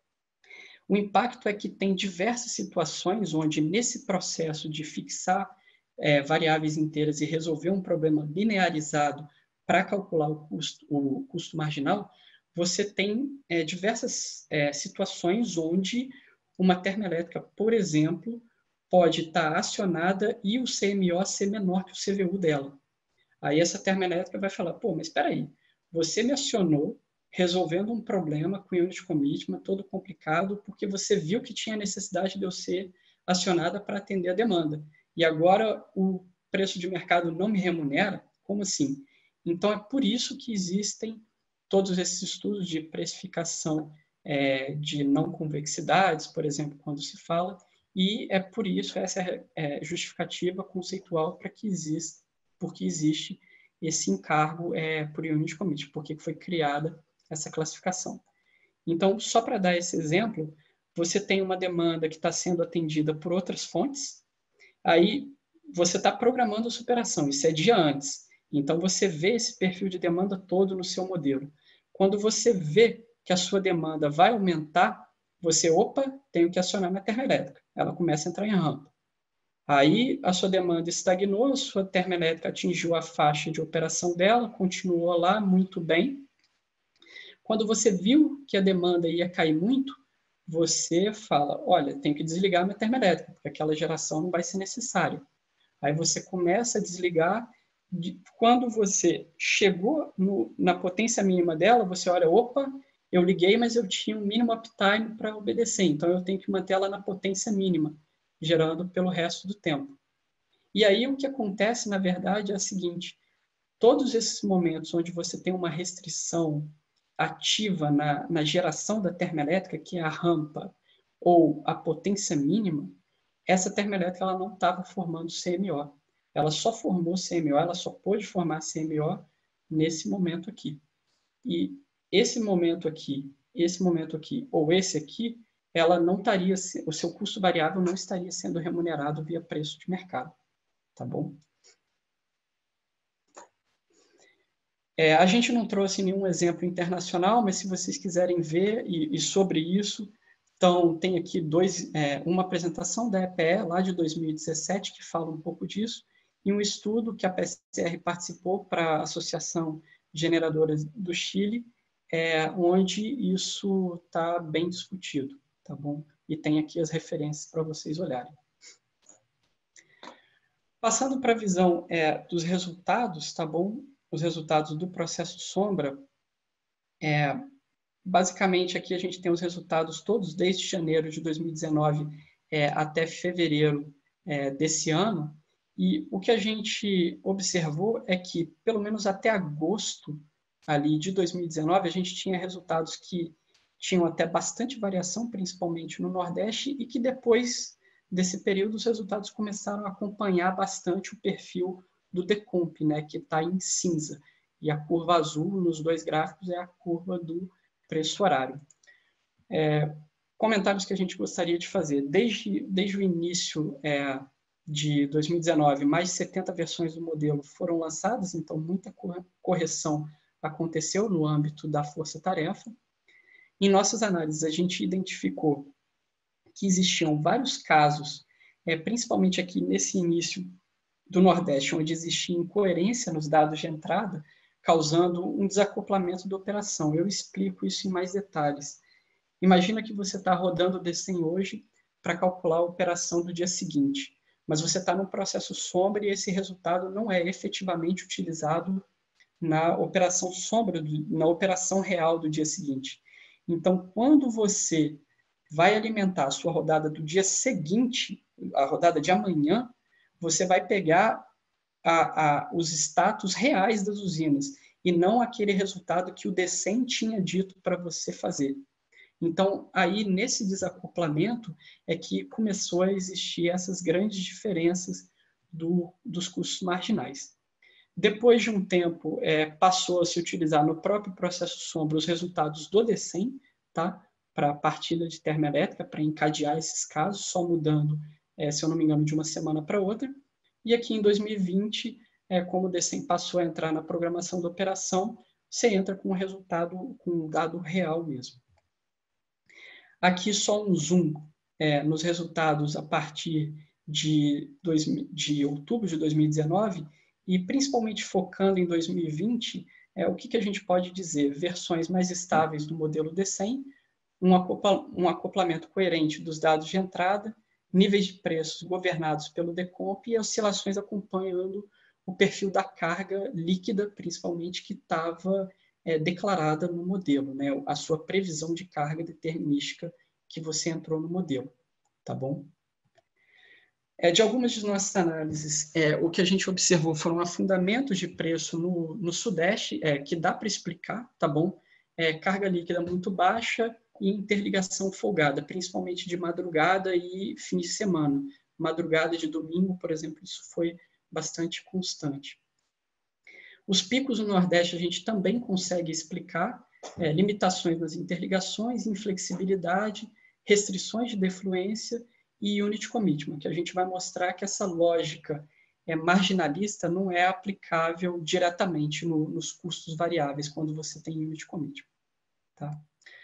O impacto é que tem diversas situações onde, nesse processo de fixar é, variáveis inteiras e resolver um problema linearizado para calcular o custo, o custo marginal, você tem é, diversas é, situações onde uma termoelétrica, por exemplo, pode estar acionada e o C M O ser menor que o C V U dela. Aí essa termoelétrica vai falar, pô, mas espera aí, você me acionou resolvendo um problema com unit commitment todo complicado, porque você viu que tinha necessidade de eu ser acionada para atender a demanda. E agora o preço de mercado não me remunera? Como assim? Então é por isso que existem todos esses estudos de precificação é, de não convexidades, por exemplo, quando se fala, e é por isso essa é justificativa conceitual para que exista, porque existe esse encargo é, por unit commitment, porque foi criada essa classificação. Então, só para dar esse exemplo, você tem uma demanda que está sendo atendida por outras fontes, aí você está programando a superação, isso é dia antes. Então, você vê esse perfil de demanda todo no seu modelo. Quando você vê que a sua demanda vai aumentar, você, opa, tenho que acionar minha termoelétrica. Ela começa a entrar em rampa. Aí a sua demanda estagnou, a sua termoelétrica atingiu a faixa de operação dela, continuou lá muito bem. Quando você viu que a demanda ia cair muito, você fala, olha, tenho que desligar minha termoelétrica, porque aquela geração não vai ser necessária. Aí você começa a desligar. Quando você chegou no, na potência mínima dela, você olha, opa, eu liguei, mas eu tinha um mínimo uptime para obedecer, então eu tenho que manter ela na potência mínima, gerando pelo resto do tempo. E aí o que acontece, na verdade, é o seguinte, todos esses momentos onde você tem uma restrição ativa na, na geração da termoelétrica, que é a rampa ou a potência mínima, essa termoelétrica ela não estava formando C M O. Ela só formou C M O, ela só pôde formar C M O nesse momento aqui. E esse momento aqui, esse momento aqui, ou esse aqui, ela não estaria, o seu custo variável não estaria sendo remunerado via preço de mercado. Tá bom? É, a gente não trouxe nenhum exemplo internacional, mas se vocês quiserem ver e, e sobre isso, então tem aqui dois, é, uma apresentação da E P E lá de dois mil e dezessete que fala um pouco disso, e um estudo que a P S R participou para a Associação de Generadoras do Chile, é, onde isso está bem discutido, tá bom? E tem aqui as referências para vocês olharem. Passando para a visão é, dos resultados, tá bom? Os resultados do processo sombra, é, basicamente aqui a gente tem os resultados todos desde janeiro de dois mil e dezenove é, até fevereiro é, desse ano, e o que a gente observou é que, pelo menos até agosto ali de dois mil e dezenove, a gente tinha resultados que tinham até bastante variação, principalmente no Nordeste, e que depois desse período os resultados começaram a acompanhar bastante o perfil do Decomp, né, que está em cinza. E a curva azul nos dois gráficos é a curva do preço horário. É, comentários que a gente gostaria de fazer. Desde, desde o início é, de dois mil e dezenove, mais de setenta versões do modelo foram lançadas, então muita correção aconteceu no âmbito da força-tarefa. Em nossas análises, a gente identificou que existiam vários casos, é, principalmente aqui nesse início do Nordeste, onde existia incoerência nos dados de entrada, causando um desacoplamento da operação. Eu explico isso em mais detalhes. Imagina que você está rodando o D C E M hoje para calcular a operação do dia seguinte, mas você está num processo sombra e esse resultado não é efetivamente utilizado na operação sombra, na operação real do dia seguinte. Então, quando você vai alimentar a sua rodada do dia seguinte, a rodada de amanhã, você vai pegar a, a, os status reais das usinas e não aquele resultado que o D C E M tinha dito para você fazer. Então, aí, nesse desacoplamento, é que começou a existir essas grandes diferenças do, dos custos marginais. Depois de um tempo, é, passou a se utilizar no próprio processo sombra os resultados do DECEM, tá? Para a partida de termoelétrica, para encadear esses casos, só mudando, é, se eu não me engano, de uma semana para outra. E aqui em dois mil e vinte, é, como o DECEM passou a entrar na programação da operação, você entra com o resultado, com o dado real mesmo. Aqui só um zoom é, nos resultados a partir de, dois, de outubro de dois mil e dezenove, e principalmente focando em dois mil e vinte, é, o que, que a gente pode dizer? Versões mais estáveis do modelo DECEM, um, acopla, um acoplamento coerente dos dados de entrada, níveis de preços governados pelo Decomp e oscilações acompanhando o perfil da carga líquida, principalmente, que estava é, declarada no modelo, né? A sua previsão de carga determinística que você entrou no modelo, tá bom? É, de algumas de nossas análises, é, o que a gente observou foram afundamentos de preço no, no Sudeste, é, que dá para explicar, tá bom? É, carga líquida muito baixa e interligação folgada, principalmente de madrugada e fim de semana. Madrugada de domingo, por exemplo, isso foi bastante constante. Os picos no Nordeste a gente também consegue explicar, é, limitações nas interligações, inflexibilidade, restrições de defluência e unit commitment, que a gente vai mostrar que essa lógica é, marginalista não é aplicável diretamente no, nos custos variáveis quando você tem unit commitment. Tá?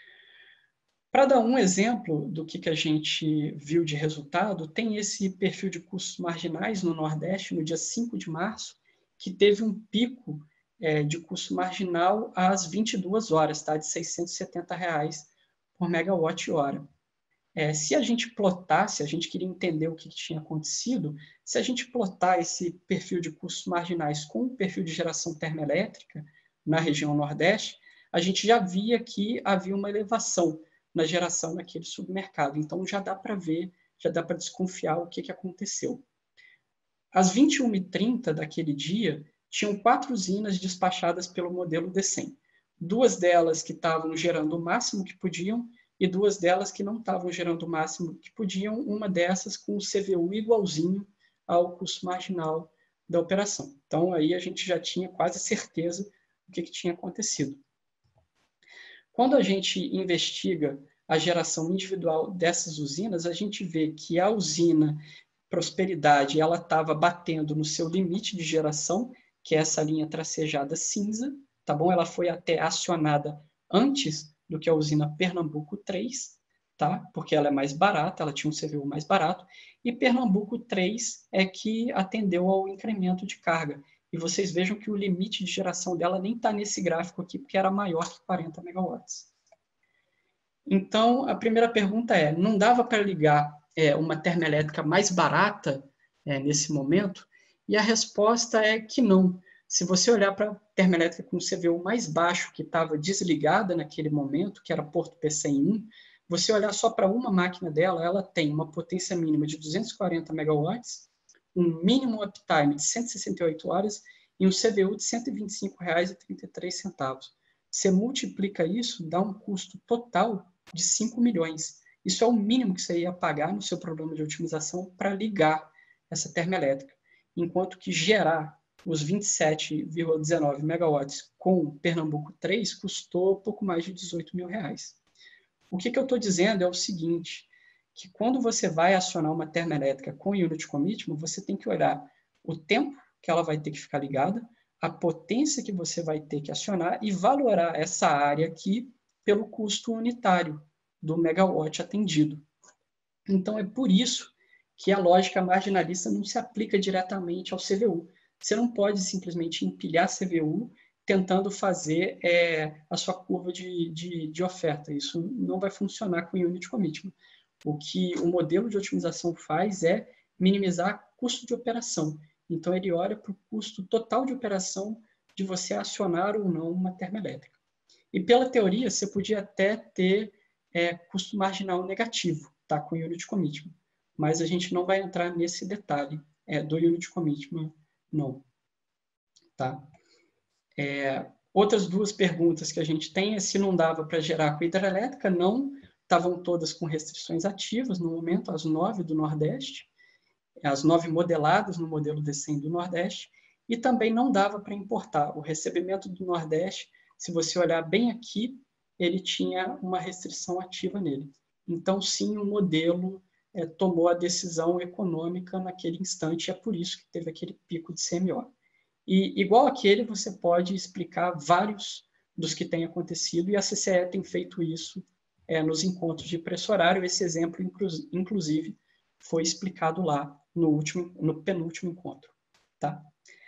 Para dar um exemplo do que, que a gente viu de resultado, tem esse perfil de custos marginais no Nordeste, no dia cinco de março, que teve um pico é, de custo marginal às vinte e duas horas, tá? De seiscentos e setenta reais por megawatt-hora. É, se a gente plotasse, a gente queria entender o que, que tinha acontecido, se a gente plotar esse perfil de custos marginais com o perfil de geração termoelétrica na região Nordeste, a gente já via que havia uma elevação na geração naquele submercado. Então, já dá para ver, já dá para desconfiar o que, que aconteceu. Às vinte e uma e trinta daquele dia, tinham quatro usinas despachadas pelo modelo DECEM. Duas delas que estavam gerando o máximo que podiam e duas delas que não estavam gerando o máximo que podiam, uma dessas com o C V U igualzinho ao custo marginal da operação. Então, aí a gente já tinha quase certeza do que, que tinha acontecido. Quando a gente investiga a geração individual dessas usinas, a gente vê que a usina Prosperidade ela estava batendo no seu limite de geração, que é essa linha tracejada cinza, tá bom? Ela foi até acionada antes do que a usina Pernambuco três, tá? Porque ela é mais barata, ela tinha um C V U mais barato, e Pernambuco três é que atendeu ao incremento de carga. E vocês vejam que o limite de geração dela nem está nesse gráfico aqui, porque era maior que quarenta megawatts. Então, a primeira pergunta é, não dava para ligar é, uma termoelétrica mais barata é, nesse momento? E a resposta é que não. Se você olhar para a termoelétrica com o C V U mais baixo, que estava desligada naquele momento, que era Porto P C M um, você olhar só para uma máquina dela, ela tem uma potência mínima de duzentos e quarenta megawatts, um mínimo uptime de cento e sessenta e oito horas e um C V U de cento e vinte e cinco reais e trinta e três centavos. Você multiplica isso, dá um custo total de cinco milhões. Isso é o mínimo que você ia pagar no seu programa de otimização para ligar essa termoelétrica. Enquanto que gerar os vinte e sete vírgula dezenove megawatts com Pernambuco três custou pouco mais de dezoito mil reais. O que, que eu estou dizendo é o seguinte, que quando você vai acionar uma termoelétrica com unit commitment, você tem que olhar o tempo que ela vai ter que ficar ligada, a potência que você vai ter que acionar e valorar essa área aqui pelo custo unitário do megawatt atendido. Então, é por isso que a lógica marginalista não se aplica diretamente ao C V U. Você não pode simplesmente empilhar C V U tentando fazer é, a sua curva de, de, de oferta. Isso não vai funcionar com unit commitment. O que o modelo de otimização faz é minimizar custo de operação. Então, ele olha para o custo total de operação de você acionar ou não uma termoelétrica. E pela teoria, você podia até ter é, custo marginal negativo, tá, com unit commitment. Mas a gente não vai entrar nesse detalhe é, do unit commitment, não. Tá? É, outras duas perguntas que a gente tem é se não dava para gerar com hidrelétrica. Não, estavam todas com restrições ativas no momento, as nove do Nordeste, as nove modeladas no modelo D cem do Nordeste, e também não dava para importar. O recebimento do Nordeste, se você olhar bem aqui, ele tinha uma restrição ativa nele. Então, sim, o modelo é, tomou a decisão econômica naquele instante, é por isso que teve aquele pico de C M O. E, igual aquele, você pode explicar vários dos que têm acontecido, e a C C E tem feito isso é, nos encontros de preço horário. Esse exemplo, inclusive, foi explicado lá no, último, no penúltimo encontro. Tá?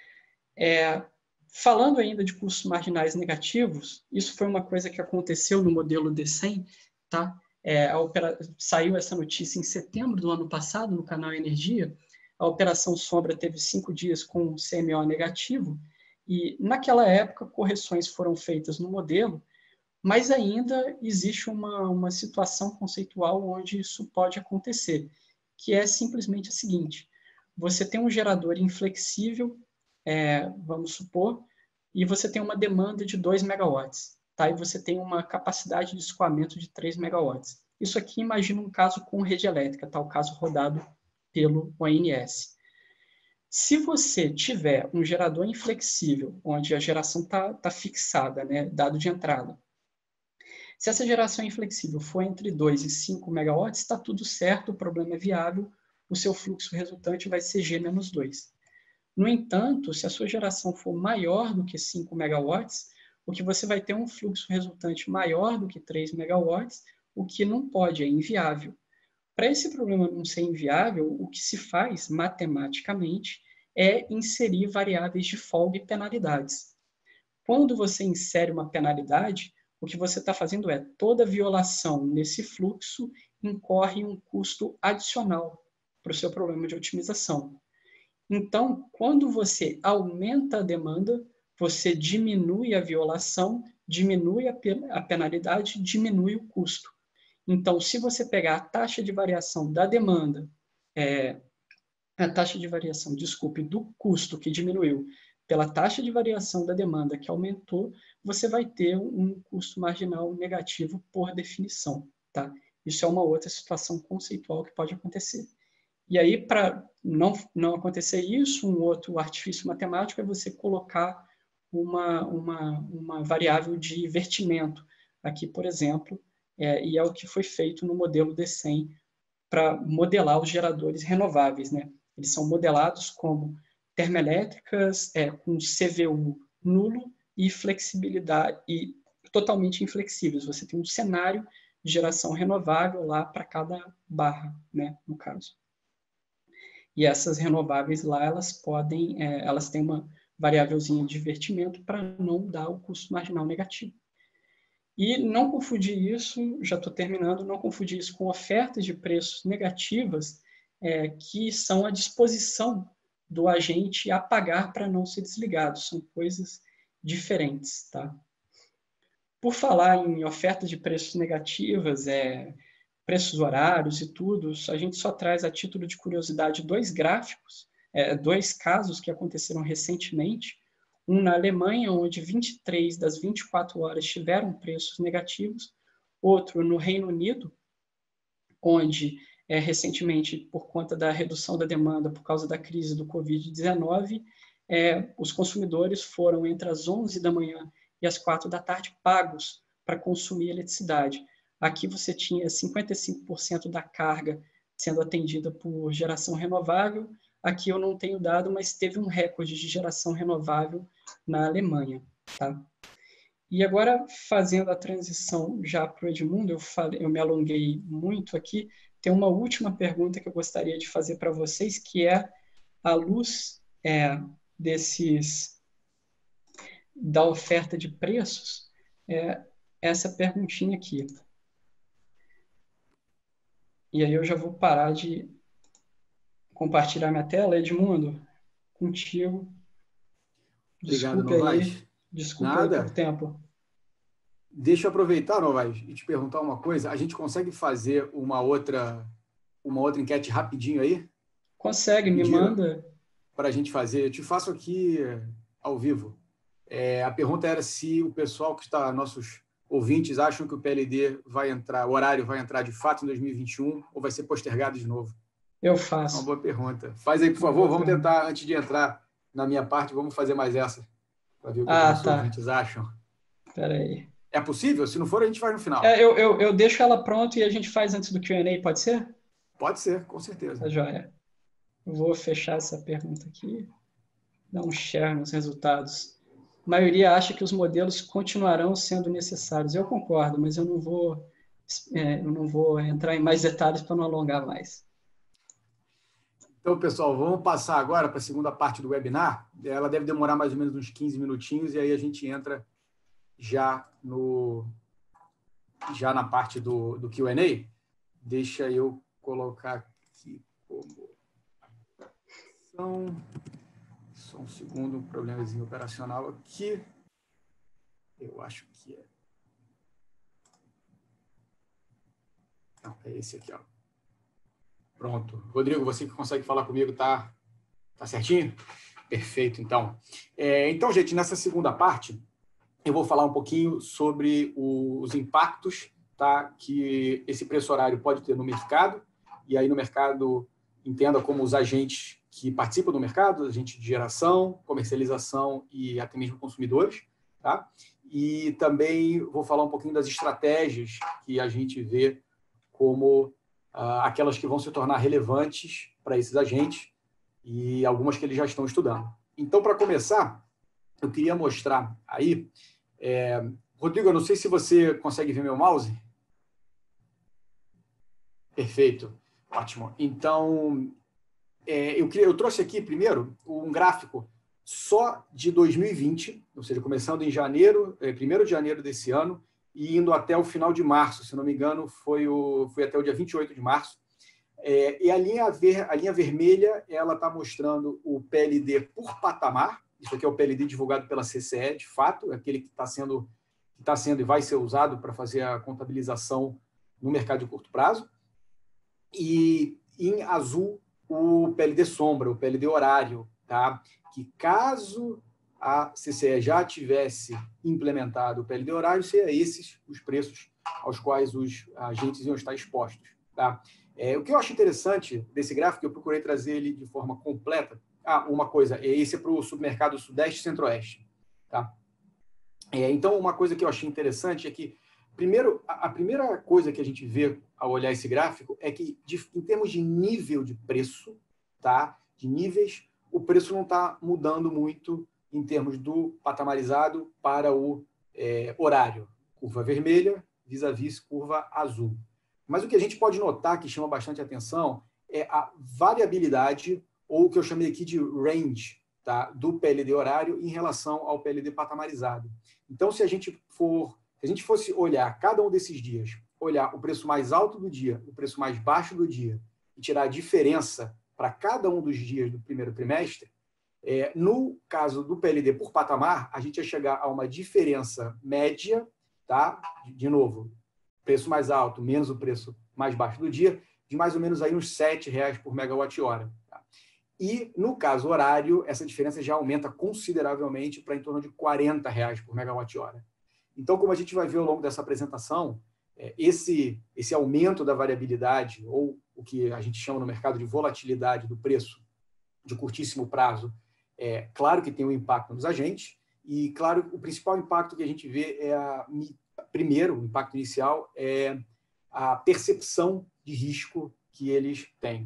É, falando ainda de custos marginais negativos, isso foi uma coisa que aconteceu no modelo D cem, tá? É, a opera... Saiu essa notícia em setembro do ano passado no canal Energia. A operação Sombra teve cinco dias com C M O negativo, e naquela época correções foram feitas no modelo, mas ainda existe uma, uma situação conceitual onde isso pode acontecer, que é simplesmente a seguinte: você tem um gerador inflexível, é, vamos supor, e você tem uma demanda de dois megawatts, tá? E você tem uma capacidade de escoamento de três megawatts. Isso aqui, imagina um caso com rede elétrica, tá? O caso rodado pelo O N S. Se você tiver um gerador inflexível, onde a geração está tá fixada, né, dado de entrada, se essa geração inflexível for entre dois e cinco megawatts, está tudo certo, o problema é viável, o seu fluxo resultante vai ser G menos dois. No entanto, se a sua geração for maior do que cinco megawatts, o que você vai ter é um fluxo resultante maior do que três megawatts, o que não pode, é inviável. Para esse problema não ser inviável, o que se faz matematicamente é inserir variáveis de folga e penalidades. Quando você insere uma penalidade, o que você está fazendo é, toda violação nesse fluxo incorre um custo adicional para o seu problema de otimização. Então, quando você aumenta a demanda, você diminui a violação, diminui a penalidade, diminui o custo. Então, se você pegar a taxa de variação da demanda, é, a taxa de variação, desculpe, do custo que diminuiu pela taxa de variação da demanda que aumentou, você vai ter um custo marginal negativo por definição. Tá? Isso é uma outra situação conceitual que pode acontecer. E aí, para não, não acontecer isso, um outro artifício matemático é você colocar uma, uma, uma variável de vertimento. Aqui, por exemplo, é, e é o que foi feito no modelo D cem para modelar os geradores renováveis. Né? Eles são modelados como termoelétricas é, com C V U nulo e flexibilidade e totalmente inflexíveis. Você tem um cenário de geração renovável lá para cada barra, né, no caso. E essas renováveis lá, elas podem, é, elas têm uma variávelzinha de divertimento para não dar o custo marginal negativo. E não confundir isso, já estou terminando, não confundir isso com ofertas de preços negativas, é, que são à disposição do agente a pagar para não ser desligado. São coisas diferentes, tá? Por falar em ofertas de preços negativas, é, preços horários e tudo, a gente só traz a título de curiosidade dois gráficos, é, dois casos que aconteceram recentemente, um na Alemanha, onde vinte e três das vinte e quatro horas tiveram preços negativos, outro no Reino Unido, onde é, recentemente, por conta da redução da demanda por causa da crise do covid dezenove, é, os consumidores foram entre as onze da manhã e as quatro da tarde pagos para consumir eletricidade. Aqui você tinha cinquenta e cinco por cento da carga sendo atendida por geração renovável. Aqui eu não tenho dado, mas teve um recorde de geração renovável na Alemanha. Tá? E agora, fazendo a transição já para o Edmundo, eu, falei, eu me alonguei muito aqui, tem uma última pergunta que eu gostaria de fazer para vocês, que é, à luz é, desses, da oferta de preços, é, essa perguntinha aqui. E aí eu já vou parar de compartilhar minha tela. Edmundo, contigo. Obrigado, Desculpe Novaes. aí, desculpe aí Nada. por tempo. Deixa eu aproveitar, Novaes, e te perguntar uma coisa. A gente consegue fazer uma outra, uma outra enquete rapidinho aí? Consegue, me manda. Para a gente fazer. Eu te faço aqui ao vivo. É, a pergunta era se o pessoal que está, nossos ouvintes acham que o P L D vai entrar, o horário vai entrar de fato em dois mil e vinte e um ou vai ser postergado de novo? Eu É faço. uma boa pergunta. Faz aí, por favor, vamos tentar, antes de entrar na minha parte, vamos fazer mais essa, para ver o que ah, os tá. ouvintes acham. Espera aí. É possível? Se não for, a gente faz no final. É, eu, eu, eu deixo ela pronta e a gente faz antes do Q and A, pode ser? Pode ser, com certeza. Tá joia. Eu vou fechar essa pergunta aqui. Dar um share nos resultados. A maioria acha que os modelos continuarão sendo necessários. Eu concordo, mas eu não vou, é, eu não vou entrar em mais detalhes para não alongar mais. Então, pessoal, vamos passar agora para a segunda parte do webinar. Ela deve demorar mais ou menos uns quinze minutinhos e aí a gente entra já, no, já na parte do, do Q and A. Deixa eu colocar aqui como... Só um segundo, um problemazinho operacional aqui. Eu acho que é... Não, é esse aqui, ó. Pronto. Rodrigo, você que consegue falar comigo, tá, tá certinho? Perfeito, então. É, então, gente, nessa segunda parte, eu vou falar um pouquinho sobre o, os impactos, tá, que esse preço horário pode ter no mercado, e aí no mercado, entenda como os agentes que participam do mercado, agentes de geração, comercialização e até mesmo consumidores, tá? E também vou falar um pouquinho das estratégias que a gente vê como Uh, aquelas que vão se tornar relevantes para esses agentes e algumas que eles já estão estudando. Então, para começar, eu queria mostrar aí... É... Rodrigo, eu não sei se você consegue ver meu mouse. Perfeito, ótimo. Então, é, eu, queria, eu trouxe aqui, primeiro, um gráfico só de dois mil e vinte, ou seja, começando em janeiro, é, primeiro de janeiro desse ano, e indo até o final de março, se não me engano, foi, o, foi até o dia vinte e oito de março. É, e a linha, ver, a linha vermelha, ela está mostrando o P L D por patamar. Isso aqui é o P L D divulgado pela C C E, de fato, é aquele que está sendo, que tá sendo e vai ser usado para fazer a contabilização no mercado de curto prazo. E em azul, o P L D sombra, o P L D horário, tá? Que caso a C C E já tivesse implementado o P L D horário, seriam esses os preços aos quais os agentes iam estar expostos. Tá? É, o que eu acho interessante desse gráfico, eu procurei trazer ele de forma completa. Ah, uma coisa, esse é para o supermercado Sudeste e Centro-Oeste. Tá? É, então, uma coisa que eu achei interessante é que, primeiro, a, a primeira coisa que a gente vê ao olhar esse gráfico é que, de, em termos de nível de preço, tá? De níveis, o preço não está mudando muito em termos do patamarizado para o é, horário. Curva vermelha, vis-à-vis curva azul. Mas o que a gente pode notar, que chama bastante atenção, é a variabilidade, ou o que eu chamei aqui de range, tá, do P L D horário em relação ao P L D patamarizado. Então, se a gente for, se a gente fosse olhar cada um desses dias, olhar o preço mais alto do dia, o preço mais baixo do dia, e tirar a diferença para cada um dos dias do primeiro trimestre, É, no caso do P L D por patamar, a gente ia chegar a uma diferença média, tá? De, de novo, preço mais alto menos o preço mais baixo do dia, de mais ou menos aí uns sete reais por megawatt-hora. Tá? E, no caso horário, essa diferença já aumenta consideravelmente para em torno de quarenta reais por megawatt-hora. Então, como a gente vai ver ao longo dessa apresentação, é, esse, esse aumento da variabilidade, ou o que a gente chama no mercado de volatilidade do preço de curtíssimo prazo, É, claro que tem um impacto nos agentes, e, claro, o principal impacto que a gente vê é, a, primeiro, o impacto inicial, é a percepção de risco que eles têm.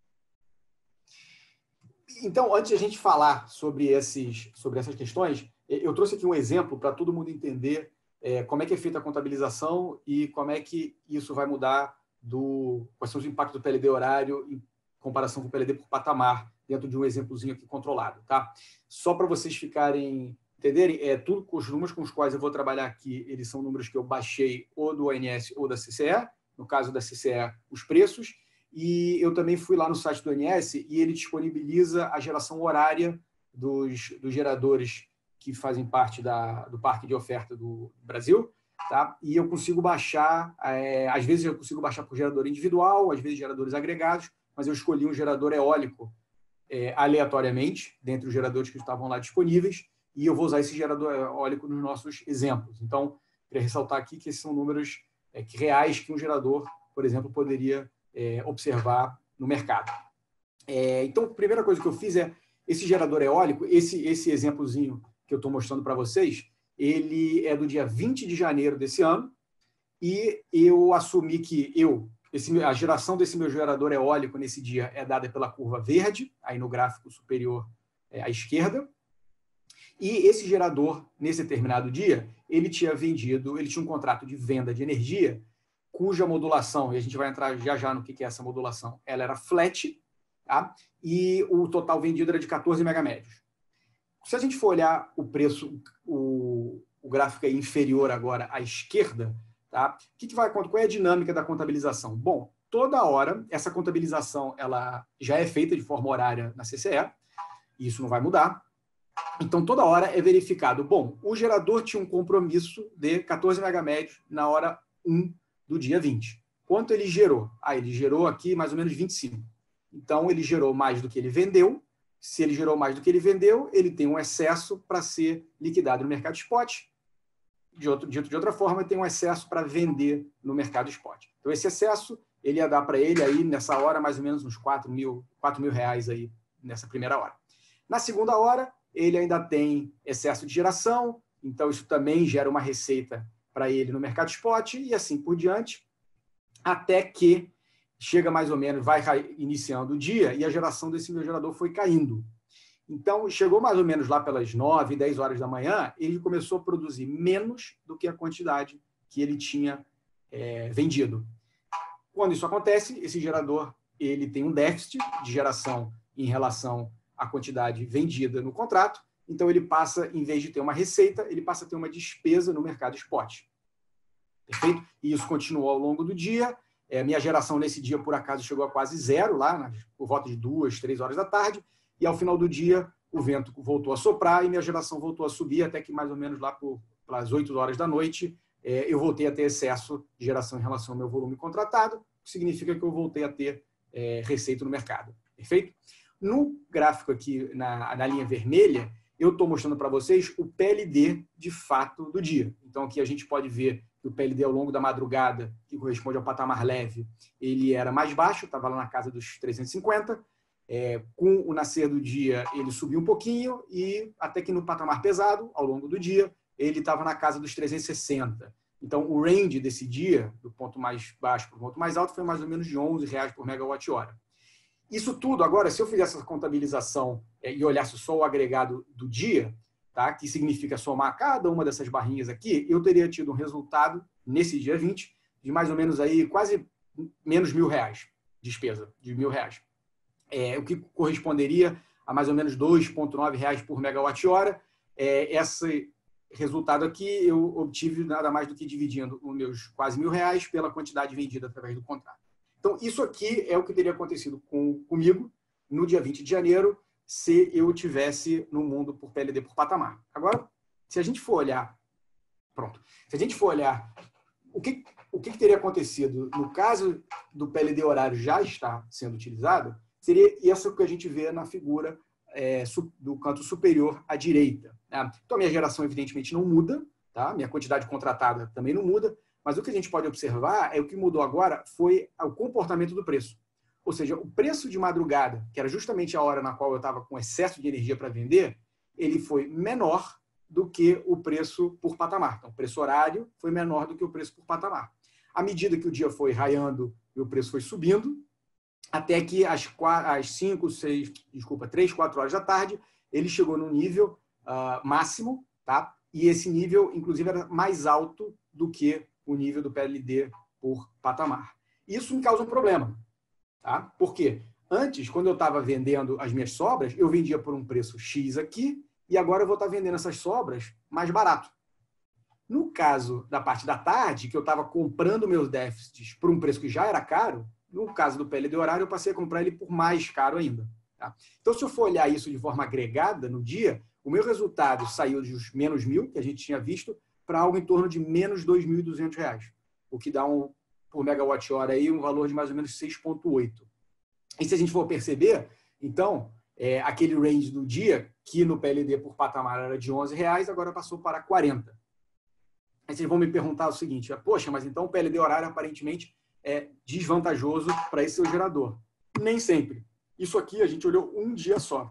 Então, antes de a gente falar sobre, esses, sobre essas questões, eu trouxe aqui um exemplo para todo mundo entender é, como é que é feita a contabilização e como é que isso vai mudar, do, quais são os impactos do P L D horário em comparação com o P L D por patamar, dentro de um exemplozinho aqui controlado, tá? Só para vocês ficarem, entenderem, é, tudo, os números com os quais eu vou trabalhar aqui, eles são números que eu baixei ou do O N S ou da C C E, no caso da C C E, os preços, e eu também fui lá no site do O N S e ele disponibiliza a geração horária dos, dos geradores que fazem parte da, do parque de oferta do Brasil, tá? E eu consigo baixar, é, às vezes eu consigo baixar por gerador individual, às vezes geradores agregados, mas eu escolhi um gerador eólico É, aleatoriamente, dentre os geradores que estavam lá disponíveis, e eu vou usar esse gerador eólico nos nossos exemplos. Então, queria ressaltar aqui que esses são números é, que, reais que um gerador, por exemplo, poderia é, observar no mercado. É, então, a primeira coisa que eu fiz é, esse gerador eólico, esse, esse exemplozinho que eu estou mostrando para vocês, ele é do dia vinte de janeiro desse ano, e eu assumi que eu, esse, a geração desse meu gerador eólico nesse dia é dada pela curva verde, aí no gráfico superior é, à esquerda, e esse gerador, nesse determinado dia, ele tinha vendido, ele tinha um contrato de venda de energia, cuja modulação, e a gente vai entrar já já no que é essa modulação, ela era flat, tá? E o total vendido era de quatorze megamédios. Se a gente for olhar o preço, o, o gráfico é inferior agora à esquerda, tá? O que, que vai acontecer? Qual é a dinâmica da contabilização? Bom, toda hora, essa contabilização ela já é feita de forma horária na C C E, e isso não vai mudar. Então, toda hora é verificado. Bom, o gerador tinha um compromisso de quatorze megamédios na hora um do dia vinte. Quanto ele gerou? Ah, ele gerou aqui mais ou menos vinte e cinco. Então, ele gerou mais do que ele vendeu. Se ele gerou mais do que ele vendeu, ele tem um excesso para ser liquidado no mercado spot. De outro, dito de outra forma, tem um excesso para vender no mercado spot. Então, esse excesso, ele ia dar para ele aí, nessa hora, mais ou menos uns quatro mil, quatro mil reais aí, nessa primeira hora. Na segunda hora, ele ainda tem excesso de geração, então isso também gera uma receita para ele no mercado spot, e assim por diante, até que chega mais ou menos, vai iniciando o dia, e a geração desse meu gerador foi caindo. Então, chegou mais ou menos lá pelas nove, dez horas da manhã, ele começou a produzir menos do que a quantidade que ele tinha é, vendido. Quando isso acontece, esse gerador ele tem um déficit de geração em relação à quantidade vendida no contrato, então ele passa, em vez de ter uma receita, ele passa a ter uma despesa no mercado spot. Perfeito? E isso continuou ao longo do dia. É, minha geração nesse dia, por acaso, chegou a quase zero, lá por volta de duas, três horas da tarde, e ao final do dia o vento voltou a soprar e minha geração voltou a subir, até que mais ou menos lá por, pelas oito horas da noite, é, eu voltei a ter excesso de geração em relação ao meu volume contratado, o que significa que eu voltei a ter é, receita no mercado. Perfeito? No gráfico aqui, na, na linha vermelha, eu estou mostrando para vocês o P L D de fato do dia. Então, aqui a gente pode ver que o P L D ao longo da madrugada, que corresponde ao patamar leve, ele era mais baixo, estava lá na casa dos trezentos e cinquenta. É, com o nascer do dia, ele subiu um pouquinho e até que no patamar pesado, ao longo do dia, ele estava na casa dos trezentos e sessenta. Então, o range desse dia, do ponto mais baixo para o ponto mais alto, foi mais ou menos de onze reais por megawatt-hora. Isso tudo, agora, se eu fizesse essa contabilização é, e olhasse só o agregado do dia, tá, que significa somar cada uma dessas barrinhas aqui, eu teria tido um resultado, nesse dia vinte, de mais ou menos aí quase menos mil reais, despesa de mil reais. É, o que corresponderia a mais ou menos dois vírgula nove reais por megawatt-hora. É, esse resultado aqui eu obtive nada mais do que dividindo os meus quase mil reais pela quantidade vendida através do contrato. Então, isso aqui é o que teria acontecido com, comigo no dia vinte de janeiro, se eu tivesse no mundo por P L D por patamar. Agora, se a gente for olhar, pronto, se a gente for olhar o que, o que teria acontecido no caso do P L D horário já estar sendo utilizado, seria essa que a gente vê na figura é, do canto superior à direita. Né? Então, a minha geração, evidentemente, não muda, tá? Minha quantidade contratada também não muda, mas o que a gente pode observar é o que mudou agora foi o comportamento do preço. Ou seja, o preço de madrugada, que era justamente a hora na qual eu estava com excesso de energia para vender, ele foi menor do que o preço por patamar. Então, o preço horário foi menor do que o preço por patamar. À medida que o dia foi raiando e o preço foi subindo, até que às, às cinco, seis, desculpa, três, quatro horas da tarde, ele chegou no nível uh, máximo, tá? E esse nível, inclusive, era mais alto do que o nível do P L D por patamar. Isso me causa um problema, tá? Por quê? Antes, quando eu estava vendendo as minhas sobras, eu vendia por um preço X aqui, e agora eu vou estar vendendo essas sobras mais barato. No caso da parte da tarde, que eu estava comprando meus déficits por um preço que já era caro, no caso do P L D horário, eu passei a comprar ele por mais caro ainda. Tá? Então, se eu for olhar isso de forma agregada no dia, o meu resultado saiu dos menos mil, que a gente tinha visto, para algo em torno de menos dois mil e duzentos reais, o que dá um, por megawatt-hora aí, um valor de mais ou menos seis vírgula oito. E se a gente for perceber, então, é, aquele range do dia, que no P L D por patamar era de onze reais, agora passou para quarenta. Aí vocês vão me perguntar o seguinte, poxa, mas então o P L D horário aparentemente é desvantajoso para esse seu gerador. Nem sempre. Isso aqui a gente olhou um dia só.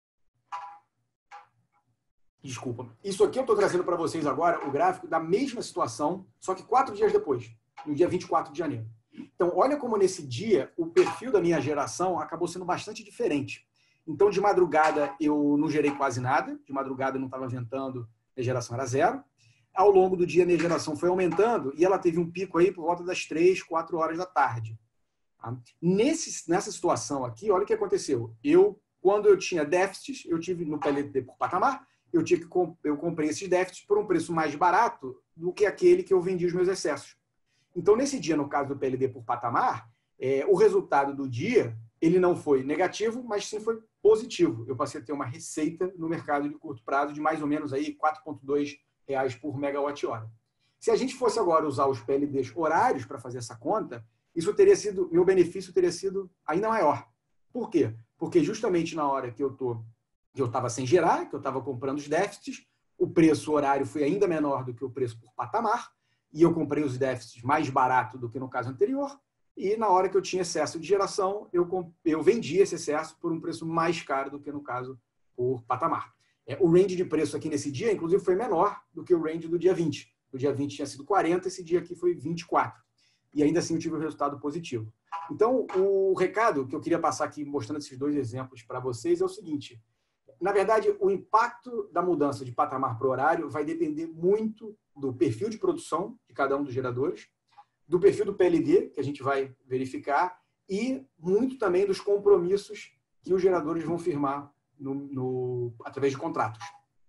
Desculpa. Isso aqui eu estou trazendo para vocês agora o gráfico da mesma situação, só que quatro dias depois, no dia vinte e quatro de janeiro. Então, olha como nesse dia o perfil da minha geração acabou sendo bastante diferente. Então, de madrugada eu não gerei quase nada, de madrugada eu não estava ventando, minha geração era zero. Ao longo do dia, minha geração foi aumentando e ela teve um pico aí por volta das três, quatro horas da tarde. Nesse, nessa situação aqui, olha o que aconteceu. Eu, quando eu tinha déficits, eu tive no P L D por patamar, eu, tinha que, eu comprei esses déficits por um preço mais barato do que aquele que eu vendi os meus excessos. Então, nesse dia, no caso do P L D por patamar, é, o resultado do dia, ele não foi negativo, mas sim foi positivo. Eu passei a ter uma receita no mercado de curto prazo de mais ou menos aí quatro vírgula dois reais por megawatt-hora. Se a gente fosse agora usar os P L Ds horários para fazer essa conta, isso teria sido, meu benefício teria sido ainda maior. Por quê? Porque justamente na hora que eu tô, que eu estava sem gerar, que eu estava comprando os déficits, o preço horário foi ainda menor do que o preço por patamar, e eu comprei os déficits mais barato do que no caso anterior, e na hora que eu tinha excesso de geração, eu, eu vendi esse excesso por um preço mais caro do que no caso por patamar. É, o range de preço aqui nesse dia, inclusive, foi menor do que o range do dia vinte. O dia vinte tinha sido quarenta, esse dia aqui foi vinte e quatro. E ainda assim eu tive um resultado positivo. Então, o recado que eu queria passar aqui, mostrando esses dois exemplos para vocês, é o seguinte. Na verdade, o impacto da mudança de patamar para o horário vai depender muito do perfil de produção de cada um dos geradores, do perfil do P L D, que a gente vai verificar, e muito também dos compromissos que os geradores vão firmar no, no, através de contratos.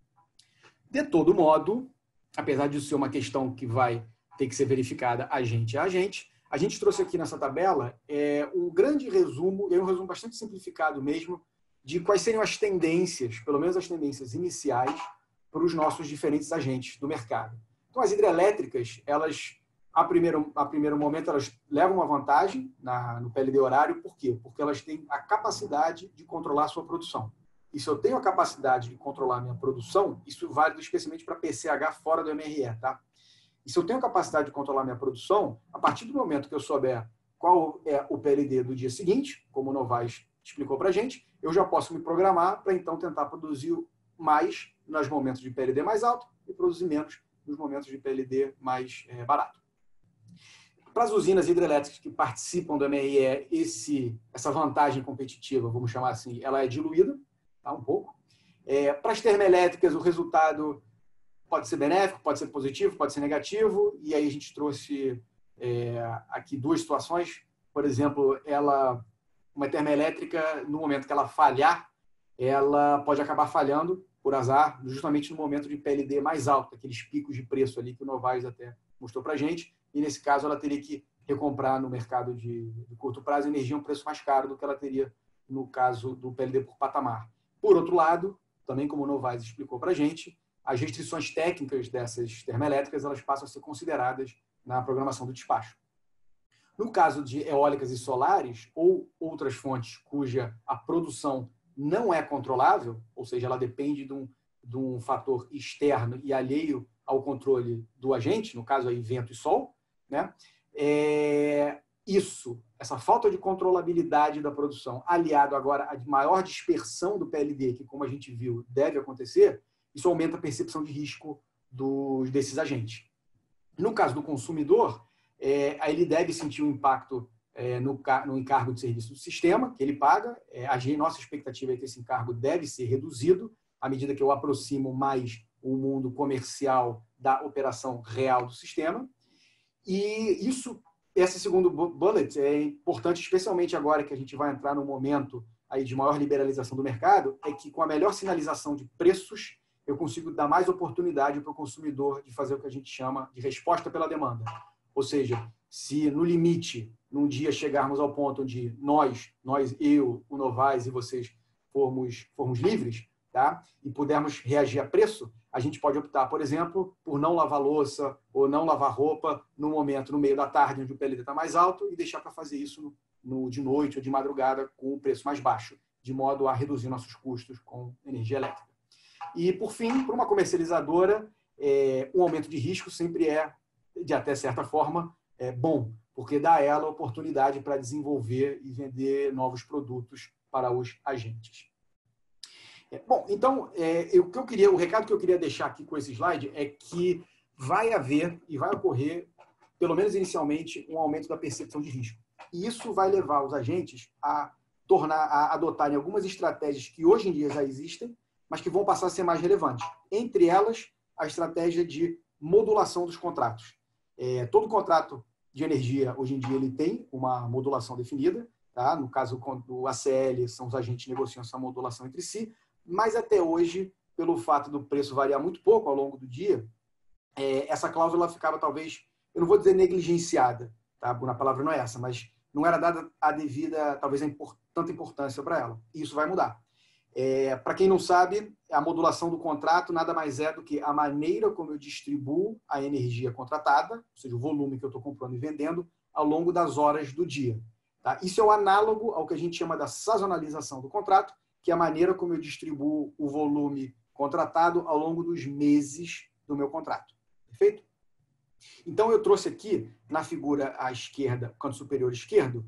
De todo modo, apesar de ser uma questão que vai ter que ser verificada agente a agente, a gente trouxe aqui nessa tabela é, um grande resumo, e um resumo bastante simplificado mesmo, de quais seriam as tendências, pelo menos as tendências iniciais, para os nossos diferentes agentes do mercado. Então, as hidrelétricas, elas, a primeiro, a primeiro momento, elas levam uma vantagem na, no P L D horário. Por quê? Porque elas têm a capacidade de controlar a sua produção. E se eu tenho a capacidade de controlar a minha produção, isso é válido especialmente para P C H fora do M R E, tá? E se eu tenho a capacidade de controlar a minha produção, a partir do momento que eu souber qual é o P L D do dia seguinte, como o Novaes explicou para a gente, eu já posso me programar para, então, tentar produzir mais nos momentos de P L D mais alto e produzir menos nos momentos de P L D mais é, barato. Para as usinas hidrelétricas que participam do M R E, esse, essa vantagem competitiva, vamos chamar assim, ela é diluída, tá, um pouco. É, para as termoelétricas, o resultado pode ser benéfico, pode ser positivo, pode ser negativo, e aí a gente trouxe é, aqui duas situações. Por exemplo, ela, uma termoelétrica, no momento que ela falhar, ela pode acabar falhando, por azar, justamente no momento de P L D mais alto, aqueles picos de preço ali que o Novaes até mostrou para a gente, e nesse caso ela teria que recomprar no mercado de, de curto prazo energia a um preço mais caro do que ela teria no caso do P L D por patamar. Por outro lado, também como o Novaes explicou para a gente, as restrições técnicas dessas termoelétricas elas passam a ser consideradas na programação do despacho. No caso de eólicas e solares ou outras fontes cuja a produção não é controlável, ou seja, ela depende de um, de um fator externo e alheio ao controle do agente, no caso aí vento e sol, né? É, isso, essa falta de controlabilidade da produção, aliado agora à maior dispersão do P L D, que como a gente viu deve acontecer, isso aumenta a percepção de risco dos, desses agentes. No caso do consumidor, é, ele deve sentir um impacto é, no, no encargo de serviço do sistema, que ele paga. É, a nossa expectativa é que esse encargo deve ser reduzido à medida que eu aproximo mais o mundo comercial da operação real do sistema. E isso, esse segundo bullet é importante, especialmente agora que a gente vai entrar no momento aí de maior liberalização do mercado, é que com a melhor sinalização de preços, eu consigo dar mais oportunidade para o consumidor de fazer o que a gente chama de resposta pela demanda. Ou seja, se no limite, num dia chegarmos ao ponto onde nós, nós eu, o Novaes e vocês formos, formos livres, tá? E pudermos reagir a preço, a gente pode optar, por exemplo, por não lavar louça ou não lavar roupa no momento, no meio da tarde, onde o P L D está mais alto, e deixar para fazer isso no, no, de noite ou de madrugada com o preço mais baixo, de modo a reduzir nossos custos com energia elétrica. E, por fim, para uma comercializadora, é, um aumento de risco sempre é, de até certa forma, é bom, porque dá a ela a oportunidade para desenvolver e vender novos produtos para os agentes. É, bom, então, é, eu, o, que eu queria, o recado que eu queria deixar aqui com esse slide é que vai haver e vai ocorrer, pelo menos inicialmente, um aumento da percepção de risco. E isso vai levar os agentes a tornar, a adotarem algumas estratégias que hoje em dia já existem, mas que vão passar a ser mais relevantes. Entre elas, a estratégia de modulação dos contratos. É, todo contrato de energia, hoje em dia, ele tem uma modulação definida. Tá? No caso do A C L, são os agentes que negociam essa modulação entre si, mas até hoje, pelo fato do preço variar muito pouco ao longo do dia, é, essa cláusula ficava talvez, eu não vou dizer negligenciada, tá? A palavra não é essa, mas não era dada a devida, talvez, a import, tanta importância para ela. E isso vai mudar. É, para quem não sabe, a modulação do contrato nada mais é do que a maneira como eu distribuo a energia contratada, ou seja, o volume que eu estou comprando e vendendo, ao longo das horas do dia. Tá? Isso é o análogo ao que a gente chama da sazonalização do contrato, que é a maneira como eu distribuo o volume contratado ao longo dos meses do meu contrato. Perfeito? Então, eu trouxe aqui, na figura à esquerda, canto superior esquerdo,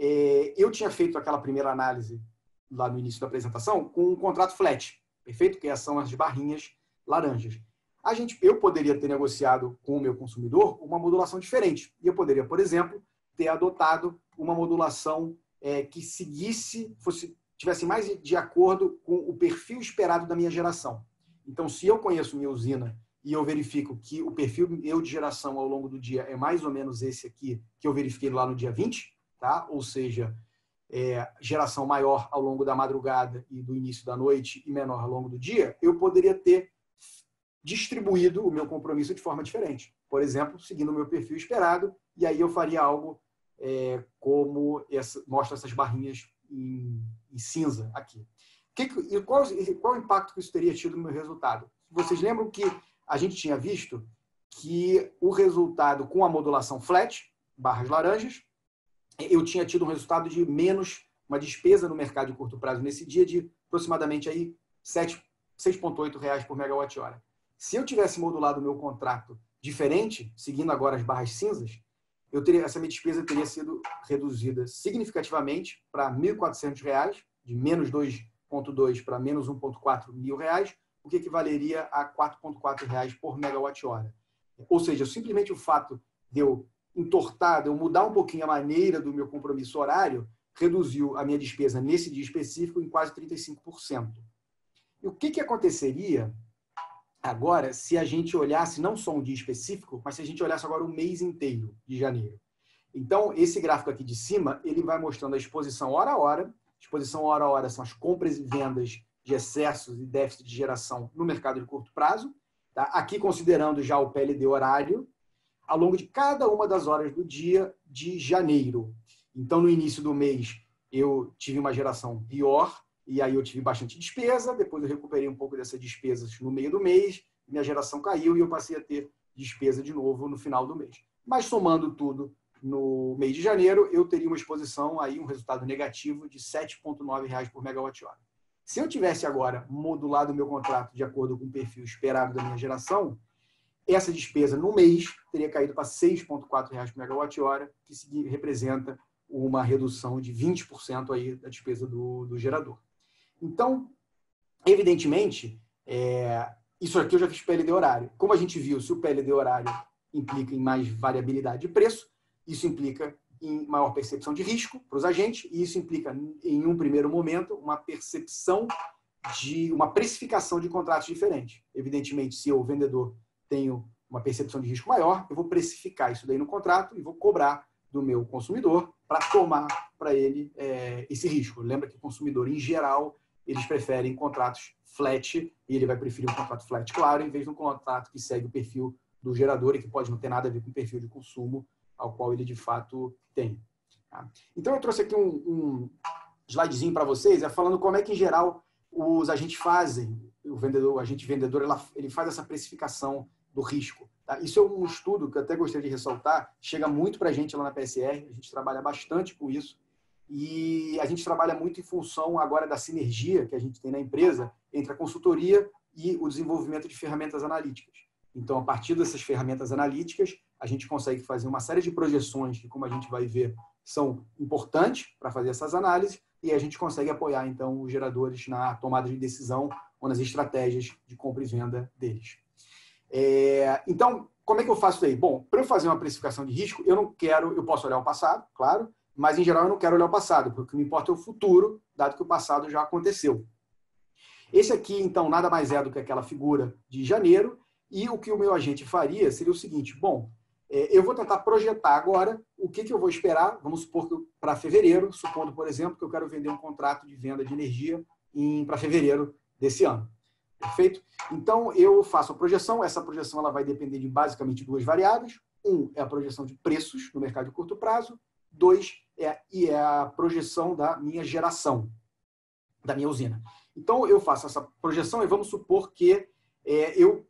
é, eu tinha feito aquela primeira análise lá no início da apresentação com um contrato flat, perfeito? Que são as barrinhas laranjas. A gente, eu poderia ter negociado com o meu consumidor uma modulação diferente. E eu poderia, por exemplo, ter adotado uma modulação é, que seguisse, fosse, tivesse mais de acordo com o perfil esperado da minha geração. Então, se eu conheço minha usina e eu verifico que o perfil meu de geração ao longo do dia é mais ou menos esse aqui, que eu verifiquei lá no dia vinte, tá? Ou seja, é, geração maior ao longo da madrugada e do início da noite e menor ao longo do dia, eu poderia ter distribuído o meu compromisso de forma diferente. Por exemplo, seguindo o meu perfil esperado, e aí eu faria algo é, como essa, mostra essas barrinhas em, em cinza aqui. Que, e qual, qual o impacto que isso teria tido no meu resultado? Vocês lembram que a gente tinha visto que o resultado com a modulação flat, barras laranjas, eu tinha tido um resultado de menos, uma despesa no mercado de curto prazo nesse dia de aproximadamente aí seis vírgula oito reais por megawatt-hora. Se eu tivesse modulado o meu contrato diferente, seguindo agora as barras cinzas, eu teria, essa minha despesa teria sido reduzida significativamente para mil e quatrocentos reais, de menos dois vírgula dois para menos um vírgula quatro mil reais, o que equivaleria a quatro vírgula quatro reais por megawatt-hora. Ou seja, simplesmente o fato de eu entortar, de eu mudar um pouquinho a maneira do meu compromisso horário, reduziu a minha despesa nesse dia específico em quase trinta e cinco por cento. E o que, que aconteceria agora se a gente olhasse não só um dia específico, mas se a gente olhasse agora o mês inteiro de janeiro? Então, esse gráfico aqui de cima, ele vai mostrando a exposição hora a hora. Exposição hora a hora são as compras e vendas de excessos e déficit de geração no mercado de curto prazo. Tá? Aqui considerando já o P L D horário, ao longo de cada uma das horas do dia de janeiro. Então, no início do mês, eu tive uma geração pior, e aí eu tive bastante despesa, depois eu recuperei um pouco dessas despesas no meio do mês, minha geração caiu e eu passei a ter despesa de novo no final do mês. Mas somando tudo, no mês de janeiro, eu teria uma exposição, aí um resultado negativo de sete vírgula nove reais por megawatt-hora. Se eu tivesse agora modulado o meu contrato de acordo com o perfil esperado da minha geração, essa despesa no mês teria caído para seis vírgula quatro reais por megawatt-hora, que representa uma redução de vinte por cento aí da despesa do, do gerador. Então, evidentemente, é, isso aqui eu já fiz P L D horário. Como a gente viu, se o P L D horário implica em mais variabilidade de preço, isso implica em maior percepção de risco para os agentes, e isso implica, em um primeiro momento, uma percepção de uma precificação de contratos diferentes. Evidentemente, se eu, vendedor, tenho uma percepção de risco maior, eu vou precificar isso daí no contrato e vou cobrar do meu consumidor para tomar para ele é, esse risco. Lembra que o consumidor, em geral, eles preferem contratos flat, e ele vai preferir um contrato flat, claro, em vez de um contrato que segue o perfil do gerador e que pode não ter nada a ver com o perfil de consumo ao qual ele, de fato, tem. Tá? Então, eu trouxe aqui um, um slidezinho para vocês, é falando como é que, em geral, os agentes fazem, o vendedor, o agente vendedor, ela, ele faz essa precificação do risco. Tá? Isso é um estudo que eu até gostaria de ressaltar, chega muito para a gente lá na P S R, a gente trabalha bastante com isso, e a gente trabalha muito em função agora da sinergia que a gente tem na empresa entre a consultoria e o desenvolvimento de ferramentas analíticas. Então, a partir dessas ferramentas analíticas, a gente consegue fazer uma série de projeções que, como a gente vai ver, são importantes para fazer essas análises, e a gente consegue apoiar, então, os geradores na tomada de decisão ou nas estratégias de compra e venda deles. É, então, como é que eu faço isso aí? Bom, para eu fazer uma precificação de risco, eu não quero, eu posso olhar o passado, claro, mas, em geral, eu não quero olhar o passado, porque o que me importa é o futuro, dado que o passado já aconteceu. Esse aqui, então, nada mais é do que aquela figura de janeiro, e o que o meu agente faria seria o seguinte: bom, eu vou tentar projetar agora o que, que eu vou esperar, vamos supor que para fevereiro, supondo, por exemplo, que eu quero vender um contrato de venda de energia para fevereiro desse ano. Perfeito? Então, eu faço a projeção, essa projeção ela vai depender de basicamente duas variáveis. Um é a projeção de preços no mercado de curto prazo, dois é, e é a projeção da minha geração, da minha usina. Então, eu faço essa projeção e vamos supor que é, eu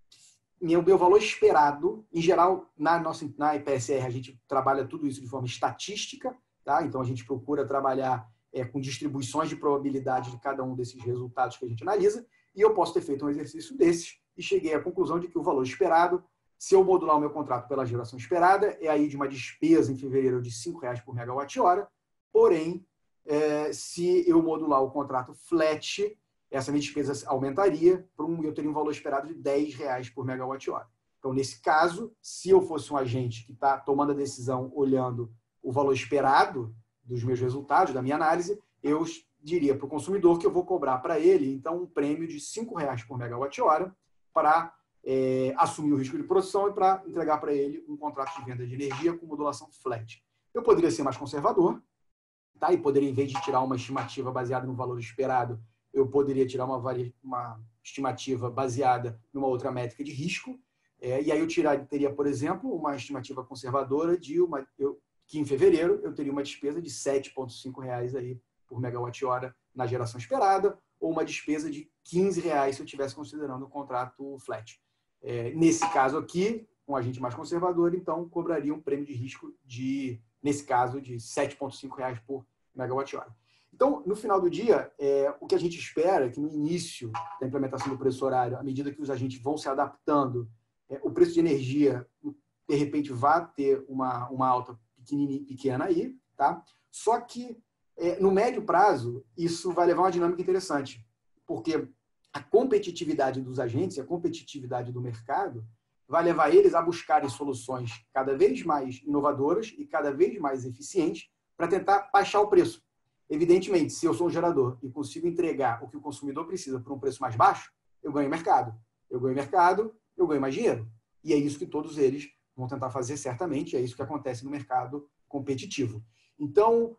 meu, meu valor esperado, em geral, na nossa na I P S R, a gente trabalha tudo isso de forma estatística, tá? Então a gente procura trabalhar é, com distribuições de probabilidade de cada um desses resultados que a gente analisa, e eu posso ter feito um exercício desses e cheguei à conclusão de que o valor esperado, se eu modular o meu contrato pela geração esperada, é aí de uma despesa em fevereiro de cinco reais por megawatt-hora, porém, é, se eu modular o contrato flat, essa minha despesa aumentaria, para um, eu teria um valor esperado de dez reais por megawatt-hora. Então, nesse caso, se eu fosse um agente que está tomando a decisão olhando o valor esperado dos meus resultados, da minha análise, eu diria para o consumidor que eu vou cobrar para ele, então, um prêmio de cinco reais por megawatt-hora para é, assumir o risco de produção e para entregar para ele um contrato de venda de energia com modulação flat. Eu poderia ser mais conservador, tá? E poderia, em vez de tirar uma estimativa baseada no valor esperado, eu poderia tirar uma, uma estimativa baseada numa outra métrica de risco, é, e aí eu tirar, teria, por exemplo, uma estimativa conservadora de uma, eu, que em fevereiro eu teria uma despesa de sete vírgula cinco reais aí por megawatt-hora na geração esperada, ou uma despesa de quinze reais se eu estivesse considerando o contrato flat. É, nesse caso aqui, um agente mais conservador, então, cobraria um prêmio de risco de, nesse caso, de sete vírgula cinco reais por megawatt-hora. Então, no final do dia, é, o que a gente espera é que no início da implementação do preço horário, à medida que os agentes vão se adaptando, é, o preço de energia, de repente, vai ter uma, uma alta pequena aí, tá? Só que, é, no médio prazo, isso vai levar uma dinâmica interessante, porque a competitividade dos agentes, a competitividade do mercado, vai levar eles a buscarem soluções cada vez mais inovadoras e cada vez mais eficientes para tentar baixar o preço. Evidentemente, se eu sou um gerador e consigo entregar o que o consumidor precisa por um preço mais baixo, eu ganho mercado. Eu ganho mercado, eu ganho mais dinheiro. E é isso que todos eles vão tentar fazer certamente, é isso que acontece no mercado competitivo. Então,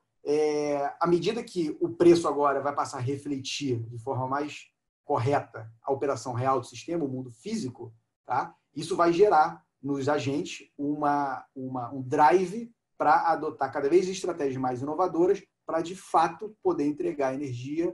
é, à medida que o preço agora vai passar a refletir de forma mais correta a operação real do sistema, o mundo físico, tá? Isso vai gerar nos agentes uma, uma, um drive para adotar cada vez estratégias mais inovadoras para, de fato, poder entregar energia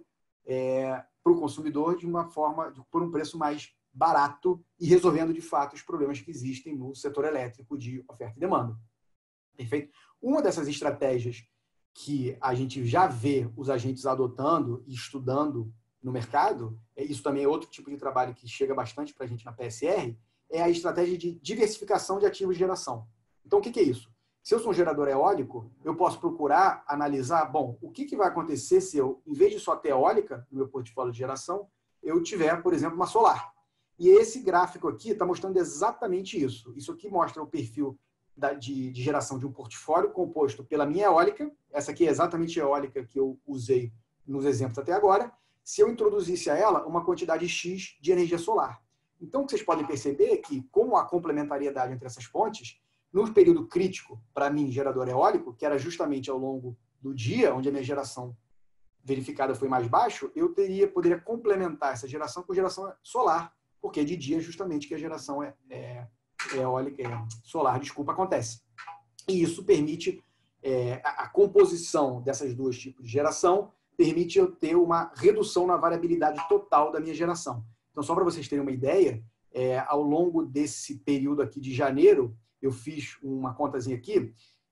é, para o consumidor de uma forma, de, por um preço mais barato e resolvendo, de fato, os problemas que existem no setor elétrico de oferta e demanda. Perfeito? Uma dessas estratégias que a gente já vê os agentes adotando e estudando no mercado, isso também é outro tipo de trabalho que chega bastante para a gente na P S R, é a estratégia de diversificação de ativos de geração. Então, o que é isso? Se eu sou um gerador eólico, eu posso procurar analisar, bom, o que, que vai acontecer se eu, em vez de só ter eólica no meu portfólio de geração, eu tiver, por exemplo, uma solar. E esse gráfico aqui está mostrando exatamente isso. Isso aqui mostra o perfil da, de, de geração de um portfólio composto pela minha eólica. Essa aqui é exatamente a eólica que eu usei nos exemplos até agora. Se eu introduzisse a ela uma quantidade X de energia solar. Então, o que vocês podem perceber é que, como há complementariedade entre essas fontes, no período crítico, para mim, gerador eólico, que era justamente ao longo do dia, onde a minha geração verificada foi mais baixo, eu teria, poderia complementar essa geração com geração solar, porque de dia, justamente, que a geração é, é, eólica, é solar, desculpa, acontece. E isso permite, é, a, a composição dessas duas tipos de geração permite eu ter uma redução na variabilidade total da minha geração. Então, só para vocês terem uma ideia, é, ao longo desse período aqui de janeiro, eu fiz uma contazinha aqui,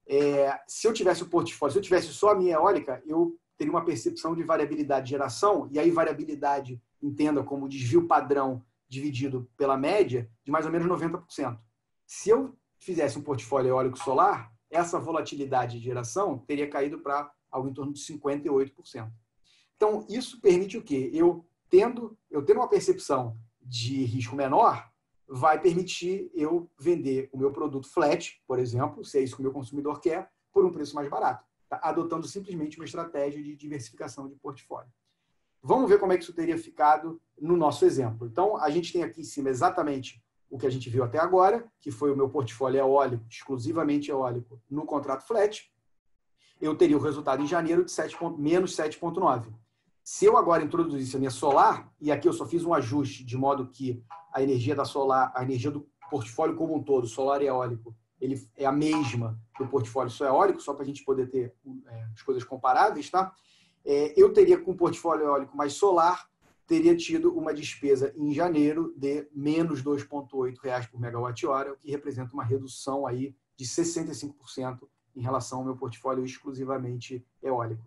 é, se eu tivesse o portfólio, se eu tivesse só a minha eólica, eu teria uma percepção de variabilidade de geração, e aí variabilidade, entenda como desvio padrão dividido pela média de mais ou menos noventa por cento. Se eu fizesse um portfólio eólico solar, essa volatilidade de geração teria caído para algo em torno de cinquenta e oito por cento. Então, isso permite o quê? Eu tendo, eu tendo uma percepção de risco menor, vai permitir eu vender o meu produto flat, por exemplo, se é isso que o meu consumidor quer, por um preço mais barato, tá? Adotando simplesmente uma estratégia de diversificação de portfólio. Vamos ver como é que isso teria ficado no nosso exemplo. Então, a gente tem aqui em cima exatamente o que a gente viu até agora, que foi o meu portfólio eólico, exclusivamente eólico, no contrato flat. Eu teria o resultado em janeiro de sete, menos sete vírgula nove. Se eu agora introduzisse a minha solar, e aqui eu só fiz um ajuste de modo que a energia da solar, a energia do portfólio como um todo, solar e eólico, ele é a mesma do portfólio só eólico, só para a gente poder ter é, as coisas comparáveis, tá? É, eu teria, com o portfólio eólico mais solar, teria tido uma despesa em janeiro de menos dois vírgula oito reais por megawatt-hora, o que representa uma redução aí de sessenta e cinco por cento em relação ao meu portfólio exclusivamente eólico.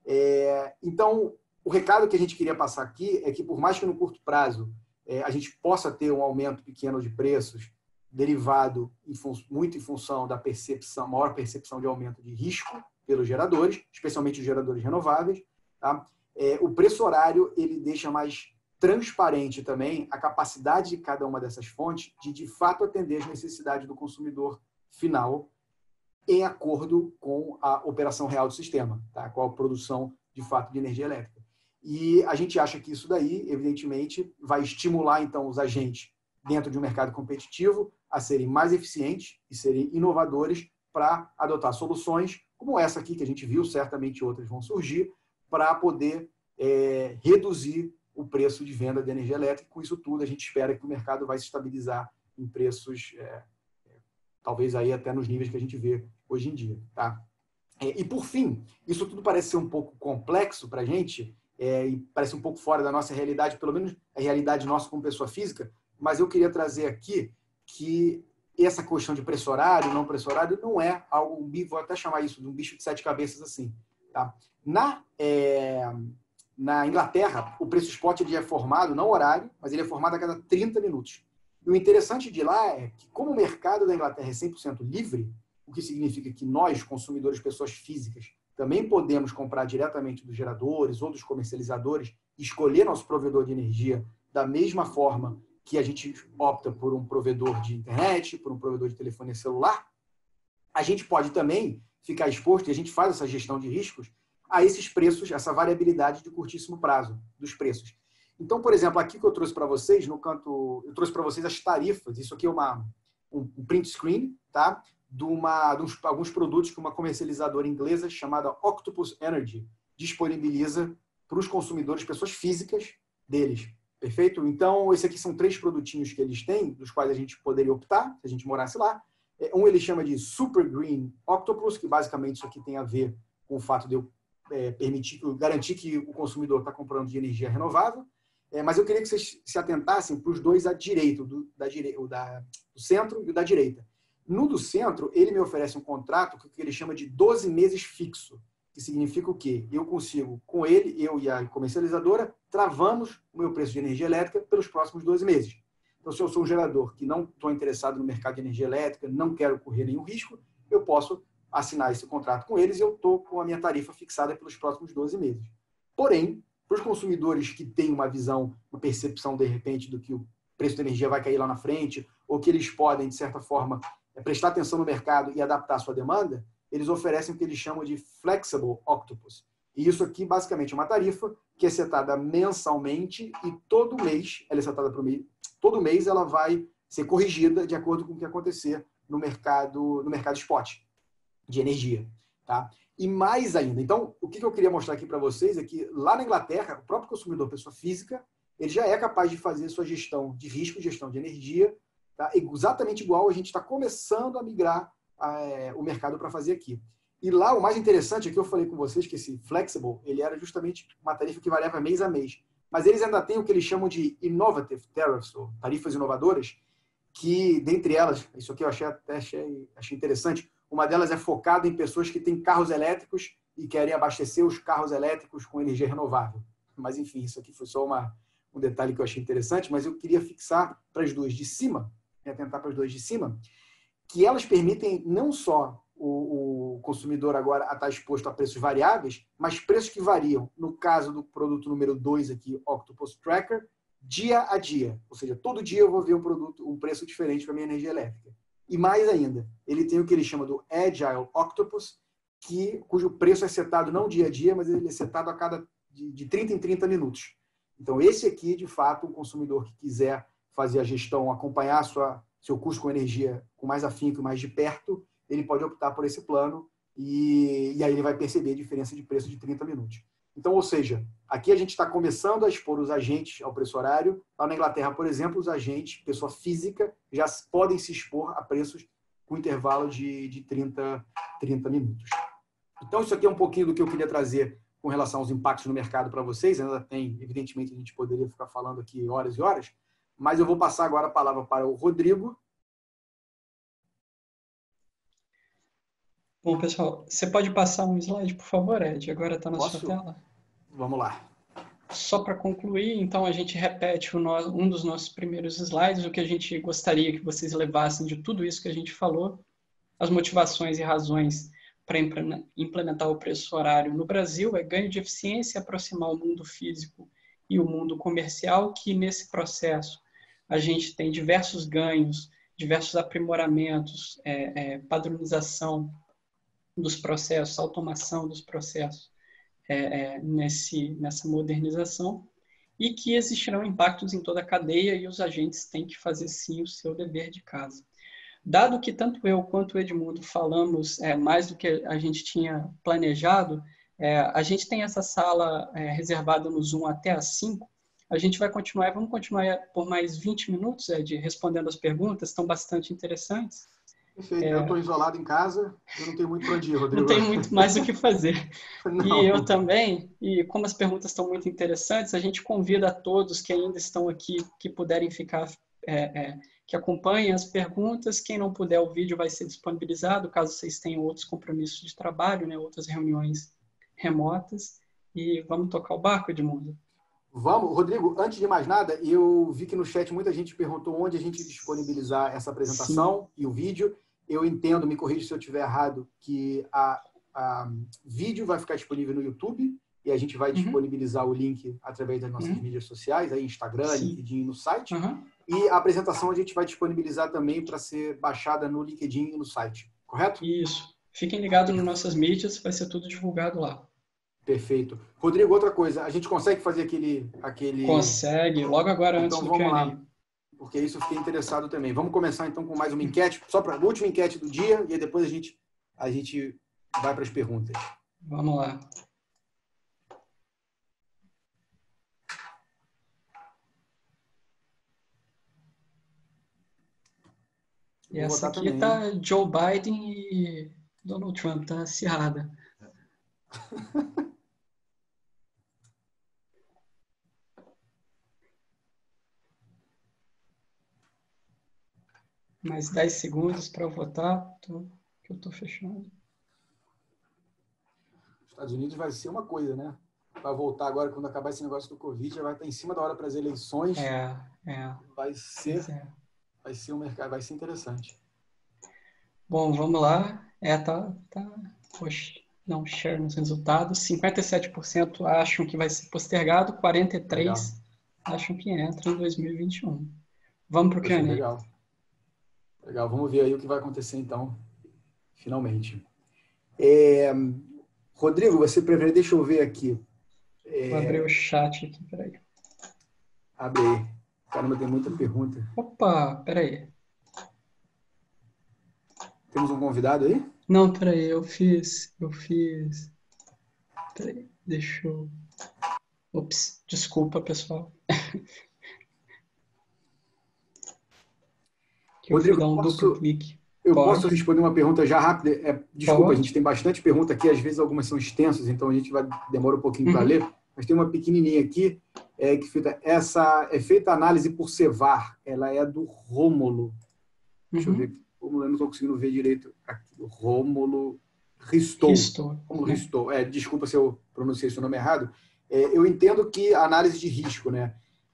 É, então, o recado que a gente queria passar aqui é que, por mais que no curto prazo é, a gente possa ter um aumento pequeno de preços, derivado em muito em função da percepção, maior percepção de aumento de risco pelos geradores, especialmente os geradores renováveis, tá? É, o preço horário ele deixa mais transparente também a capacidade de cada uma dessas fontes de, de fato, atender as necessidades do consumidor final em acordo com a operação real do sistema, tá? Com a produção, de fato, de energia elétrica. E a gente acha que isso daí, evidentemente, vai estimular, então, os agentes dentro de um mercado competitivo a serem mais eficientes e serem inovadores para adotar soluções como essa aqui que a gente viu, certamente outras vão surgir, para poder é, reduzir o preço de venda de energia elétrica. Com isso tudo, a gente espera que o mercado vai se estabilizar em preços, é, talvez aí até nos níveis que a gente vê hoje em dia. Tá? É, e, por fim, isso tudo parece ser um pouco complexo para a gente, é, e parece um pouco fora da nossa realidade, pelo menos a realidade nossa como pessoa física, mas eu queria trazer aqui que essa questão de preço horário, não preço horário, não é algo, vou até chamar isso de um bicho de sete cabeças assim. Tá? Na, é, na Inglaterra, o preço spot ele é formado, não horário, mas ele é formado a cada trinta minutos. E o interessante de lá é que, como o mercado da Inglaterra é cem por cento livre, o que significa que nós, consumidores, pessoas físicas, também podemos comprar diretamente dos geradores ou dos comercializadores, escolher nosso provedor de energia da mesma forma que a gente opta por um provedor de internet, por um provedor de telefonia celular, a gente pode também ficar exposto, e a gente faz essa gestão de riscos, a esses preços, essa variabilidade de curtíssimo prazo dos preços. Então, por exemplo, aqui que eu trouxe para vocês, no canto, eu trouxe para vocês as tarifas, isso aqui é uma, um print screen, tá? De, uma, de uns, alguns produtos que uma comercializadora inglesa chamada Octopus Energy disponibiliza para os consumidores, pessoas físicas deles. Perfeito? Então, esses aqui são três produtinhos que eles têm, dos quais a gente poderia optar, se a gente morasse lá. Um ele chama de Super Green Octopus, que basicamente isso aqui tem a ver com o fato de eu é, permitir, garantir que o consumidor está comprando de energia renovável. É, mas eu queria que vocês se atentassem para os dois à direita, do, da dire... o da, do centro e o da direita. No do centro, ele me oferece um contrato que ele chama de doze meses fixo, que significa o quê? Eu consigo, com ele, eu e a comercializadora, travamos o meu preço de energia elétrica pelos próximos doze meses. Então, se eu sou um gerador que não estou interessado no mercado de energia elétrica, não quero correr nenhum risco, eu posso assinar esse contrato com eles e eu estou com a minha tarifa fixada pelos próximos doze meses. Porém, para os consumidores que têm uma visão, uma percepção, de repente, do que o preço da energia vai cair lá na frente, ou que eles podem, de certa forma, prestar atenção no mercado e adaptar a sua demanda, eles oferecem o que eles chamam de Flexible Octopus. E isso aqui, basicamente, é uma tarifa que é setada mensalmente e todo mês, ela é setada para o mês, todo mês ela vai ser corrigida de acordo com o que acontecer no mercado, no mercado spot de energia. Tá? E mais ainda, então, o que eu queria mostrar aqui para vocês é que lá na Inglaterra, o próprio consumidor, pessoa física, ele já é capaz de fazer sua gestão de risco, gestão de energia, tá? Exatamente igual a gente está começando a migrar é, o mercado para fazer aqui. E lá, o mais interessante é que eu falei com vocês que esse Flexible, ele era justamente uma tarifa que variava mês a mês. Mas eles ainda têm o que eles chamam de Innovative Tariffs, ou tarifas inovadoras, que, dentre elas, isso aqui eu achei, até achei, achei interessante, uma delas é focada em pessoas que têm carros elétricos e querem abastecer os carros elétricos com energia renovável. Mas, enfim, isso aqui foi só uma, um detalhe que eu achei interessante, mas eu queria fixar para as duas de cima, né, atentar para as duas de cima, que elas permitem não só o, o consumidor agora a estar exposto a preços variáveis, mas preços que variam, no caso do produto número dois aqui, Octopus Tracker, dia a dia. Ou seja, todo dia eu vou ver um produto, um preço diferente para a minha energia elétrica. E mais ainda, ele tem o que ele chama do Agile Octopus, que, cujo preço é setado não dia a dia, mas ele é setado a cada de, de trinta em trinta minutos. Então, esse aqui, de fato, o consumidor que quiser fazer a gestão, acompanhar sua, seu custo com energia com mais afinco, mais de perto, ele pode optar por esse plano e, e aí ele vai perceber a diferença de preço de trinta minutos. Então, ou seja, aqui a gente está começando a expor os agentes ao preço horário. Lá na Inglaterra, por exemplo, os agentes, pessoa física, já podem se expor a preços com intervalo de, de trinta, trinta minutos. Então, isso aqui é um pouquinho do que eu queria trazer com relação aos impactos no mercado para vocês. Ainda tem, evidentemente, a gente poderia ficar falando aqui horas e horas, mas eu vou passar agora a palavra para o Rodrigo. Bom, pessoal, você pode passar um slide, por favor, Ed? Agora está na Posso? sua tela. Vamos lá. Só para concluir, então, a gente repete o no... um dos nossos primeiros slides, o que a gente gostaria que vocês levassem de tudo isso que a gente falou, as motivações e razões para implementar o preço horário no Brasil é ganho de eficiência e aproximar o mundo físico e o mundo comercial, que nesse processo a gente tem diversos ganhos, diversos aprimoramentos, é, é, padronização dos processos, automação dos processos é, é, nesse, nessa modernização, e que existirão impactos em toda a cadeia e os agentes têm que fazer sim o seu dever de casa. Dado que tanto eu quanto o Edmundo falamos é, mais do que a gente tinha planejado, é, a gente tem essa sala é, reservada no Zoom até às cinco. A gente vai continuar, vamos continuar por mais vinte minutos, Ed, respondendo as perguntas, estão bastante interessantes. Perfeito. É, eu estou isolado em casa, eu não tenho muito para onde ir, Rodrigo. Não tem muito mais o que fazer. Não. E eu também, e como as perguntas estão muito interessantes, a gente convida a todos que ainda estão aqui, que puderem ficar, é, é, que acompanhem as perguntas. Quem não puder, o vídeo vai ser disponibilizado, caso vocês tenham outros compromissos de trabalho, né, outras reuniões remotas. E vamos tocar o barco, Edmundo? Vamos. Rodrigo, antes de mais nada, eu vi que no chat muita gente perguntou onde a gente disponibilizar essa apresentação. Sim. E o vídeo. Eu entendo, me corrija se eu estiver errado, que a, a vídeo vai ficar disponível no YouTube e a gente vai uhum. disponibilizar o link através das nossas uhum. mídias sociais, aí Instagram, Sim. LinkedIn, no site. Uhum. E a apresentação a gente vai disponibilizar também para ser baixada no LinkedIn e no site, correto? Isso. Fiquem ligados nas nossas mídias, vai ser tudo divulgado lá. Perfeito. Rodrigo, outra coisa, a gente consegue fazer aquele... aquele... Consegue, logo agora então, antes do vamos Q and A. lá. Porque isso eu fiquei interessado também. Vamos começar, então, com mais uma enquete, só para a última enquete do dia, e aí depois a gente, a gente vai para as perguntas. Vamos lá. E Vou essa aqui está Joe Biden e Donald Trump, tá acirrada. Mais dez segundos para eu votar, tô, que eu estou fechando. Os Estados Unidos vai ser uma coisa, né? Vai voltar agora, quando acabar esse negócio do Covid, já vai estar em cima da hora para as eleições. É, é. Vai ser, é. vai ser um mercado, vai ser interessante. Bom, vamos lá. É, tá, tá. Poxa, não, share nos resultados. cinquenta e sete por cento acham que vai ser postergado, quarenta e três por cento legal. Acham que entra em dois mil e vinte e um. Vamos para o Q and A. Legal. Legal, vamos ver aí o que vai acontecer então, finalmente. É... Rodrigo, você prefere, deixa eu ver aqui. É... Vou abrir o chat aqui, peraí. Abre aí. Caramba, tem muita pergunta. Opa, peraí. Temos um convidado aí? Não, peraí, eu fiz, eu fiz... Peraí, deixa eu... Ops, desculpa, pessoal. Que Rodrigo, eu vou dar um posso, duplo clique. Eu Pode. posso responder uma pergunta já rápida? É, desculpa, Pode. A gente tem bastante pergunta aqui, às vezes algumas são extensas, então a gente vai demora um pouquinho Uhum. para ler, mas tem uma pequenininha aqui, é, que feita, essa é feita a análise por Cevar, ela é do Rômulo. Deixa Uhum. eu ver, eu não estou conseguindo ver direito aqui, o Rômulo Ristou. Ristou. Rômulo Ristou. É, desculpa se eu pronunciei seu nome errado. É, eu entendo que a análise de risco, né?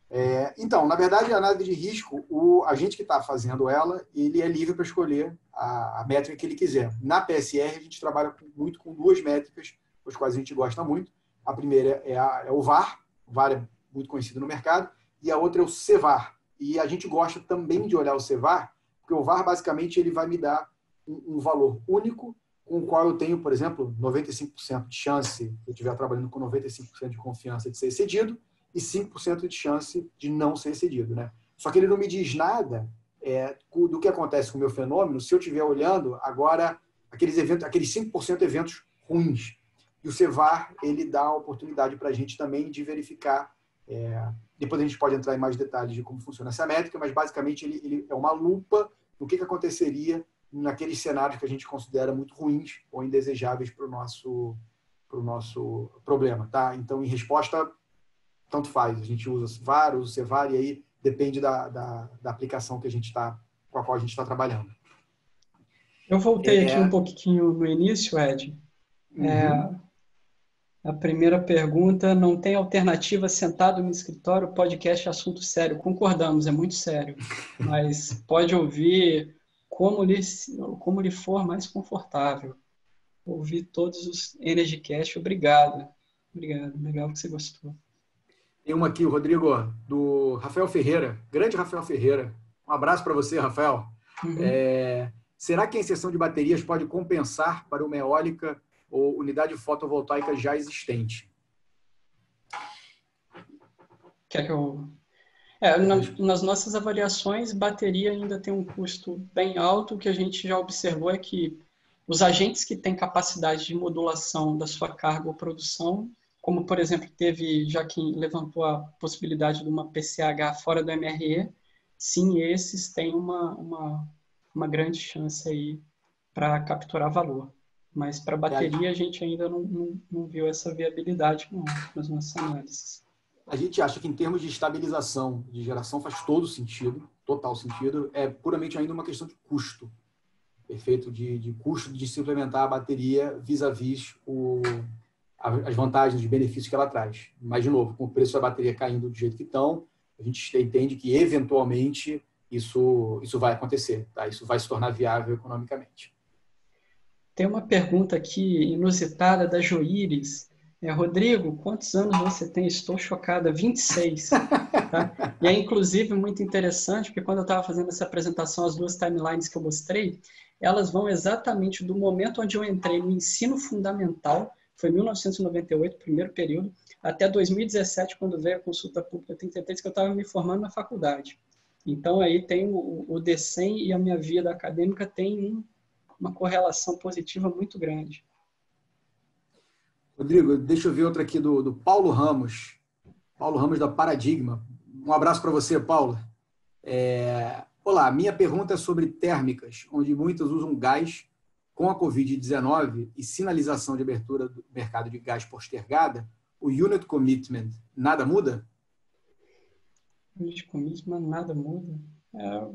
É, então, na verdade, a análise de risco, o agente que está fazendo ela, ele é livre para escolher a, a métrica que ele quiser. Na P S R, a gente trabalha muito com duas métricas, as quais a gente gosta muito. A primeira é, a, é o V A R, o V A R é muito conhecido no mercado, e a outra é o C V A R. E a gente gosta também de olhar o C V A R, porque o V A R, basicamente, ele vai me dar um, um valor único, com o qual eu tenho, por exemplo, noventa e cinco por cento de chance, se eu estiver trabalhando com noventa e cinco por cento de confiança de ser excedido, e cinco por cento de chance de não ser excedido, né? Só que ele não me diz nada é, do que acontece com o meu fenômeno se eu estiver olhando agora aqueles eventos, aqueles cinco por cento eventos ruins. E o C V A R, ele dá a oportunidade para a gente também de verificar. É, depois a gente pode entrar em mais detalhes de como funciona essa métrica, mas basicamente ele, ele é uma lupa do que, que aconteceria naqueles cenários que a gente considera muito ruins ou indesejáveis para o nosso, pro nosso problema. Tá? Então, em resposta, tanto faz. A gente usa C V A R, usa C V A R, e aí depende da, da, da aplicação que a gente tá, com a qual a gente está trabalhando. Eu voltei é... aqui um pouquinho no início, Ed. Uhum. É, a primeira pergunta, não tem alternativa sentado no escritório, podcast assunto sério. Concordamos, é muito sério. Mas pode ouvir como lhe, como lhe for mais confortável. Ouvir todos os EnergyCast. Obrigado. Obrigado. Legal que você gostou. Tem uma aqui, Rodrigo, do Rafael Ferreira. Grande Rafael Ferreira. Um abraço para você, Rafael. Uhum. É... Será que a inserção de baterias pode compensar para uma eólica ou unidade fotovoltaica já existente? Quer que eu... É, na, nas nossas avaliações, bateria ainda tem um custo bem alto. O que a gente já observou é que os agentes que têm capacidade de modulação da sua carga ou produção, como, por exemplo, teve, já que levantou a possibilidade de uma P C H fora do M R E, sim, esses têm uma, uma, uma grande chance aí para capturar valor. Mas para bateria a gente ainda não, não, não viu essa viabilidade não, nas nossas análises. A gente acha que em termos de estabilização de geração faz todo sentido, total sentido, é puramente ainda uma questão de custo, perfeito? De, de custo de se implementar a bateria vis-à-vis o, as vantagens e benefícios que ela traz. Mas, de novo, com o preço da bateria caindo do jeito que estão, a gente entende que, eventualmente, isso, isso vai acontecer, tá? Isso vai se tornar viável economicamente. Tem uma pergunta aqui inusitada da Joíris. É, Rodrigo, quantos anos você tem? Estou chocada. vinte e seis. Tá? E é, inclusive, muito interessante, porque quando eu estava fazendo essa apresentação, as duas timelines que eu mostrei, elas vão exatamente do momento onde eu entrei no ensino fundamental, foi mil novecentos e noventa e oito, primeiro período, até dois mil e dezessete, quando veio a consulta pública trinta e três, que eu estava me formando na faculdade. Então, aí tem o, o D C E M e a minha vida acadêmica tem um, uma correlação positiva muito grande. Rodrigo, deixa eu ver outra aqui do, do Paulo Ramos. Paulo Ramos da Paradigma. Um abraço para você, Paulo. É... Olá, minha pergunta é sobre térmicas, onde muitas usam gás com a covid dezenove e sinalização de abertura do mercado de gás postergada. O unit commitment nada muda? Unit commitment nada muda? É...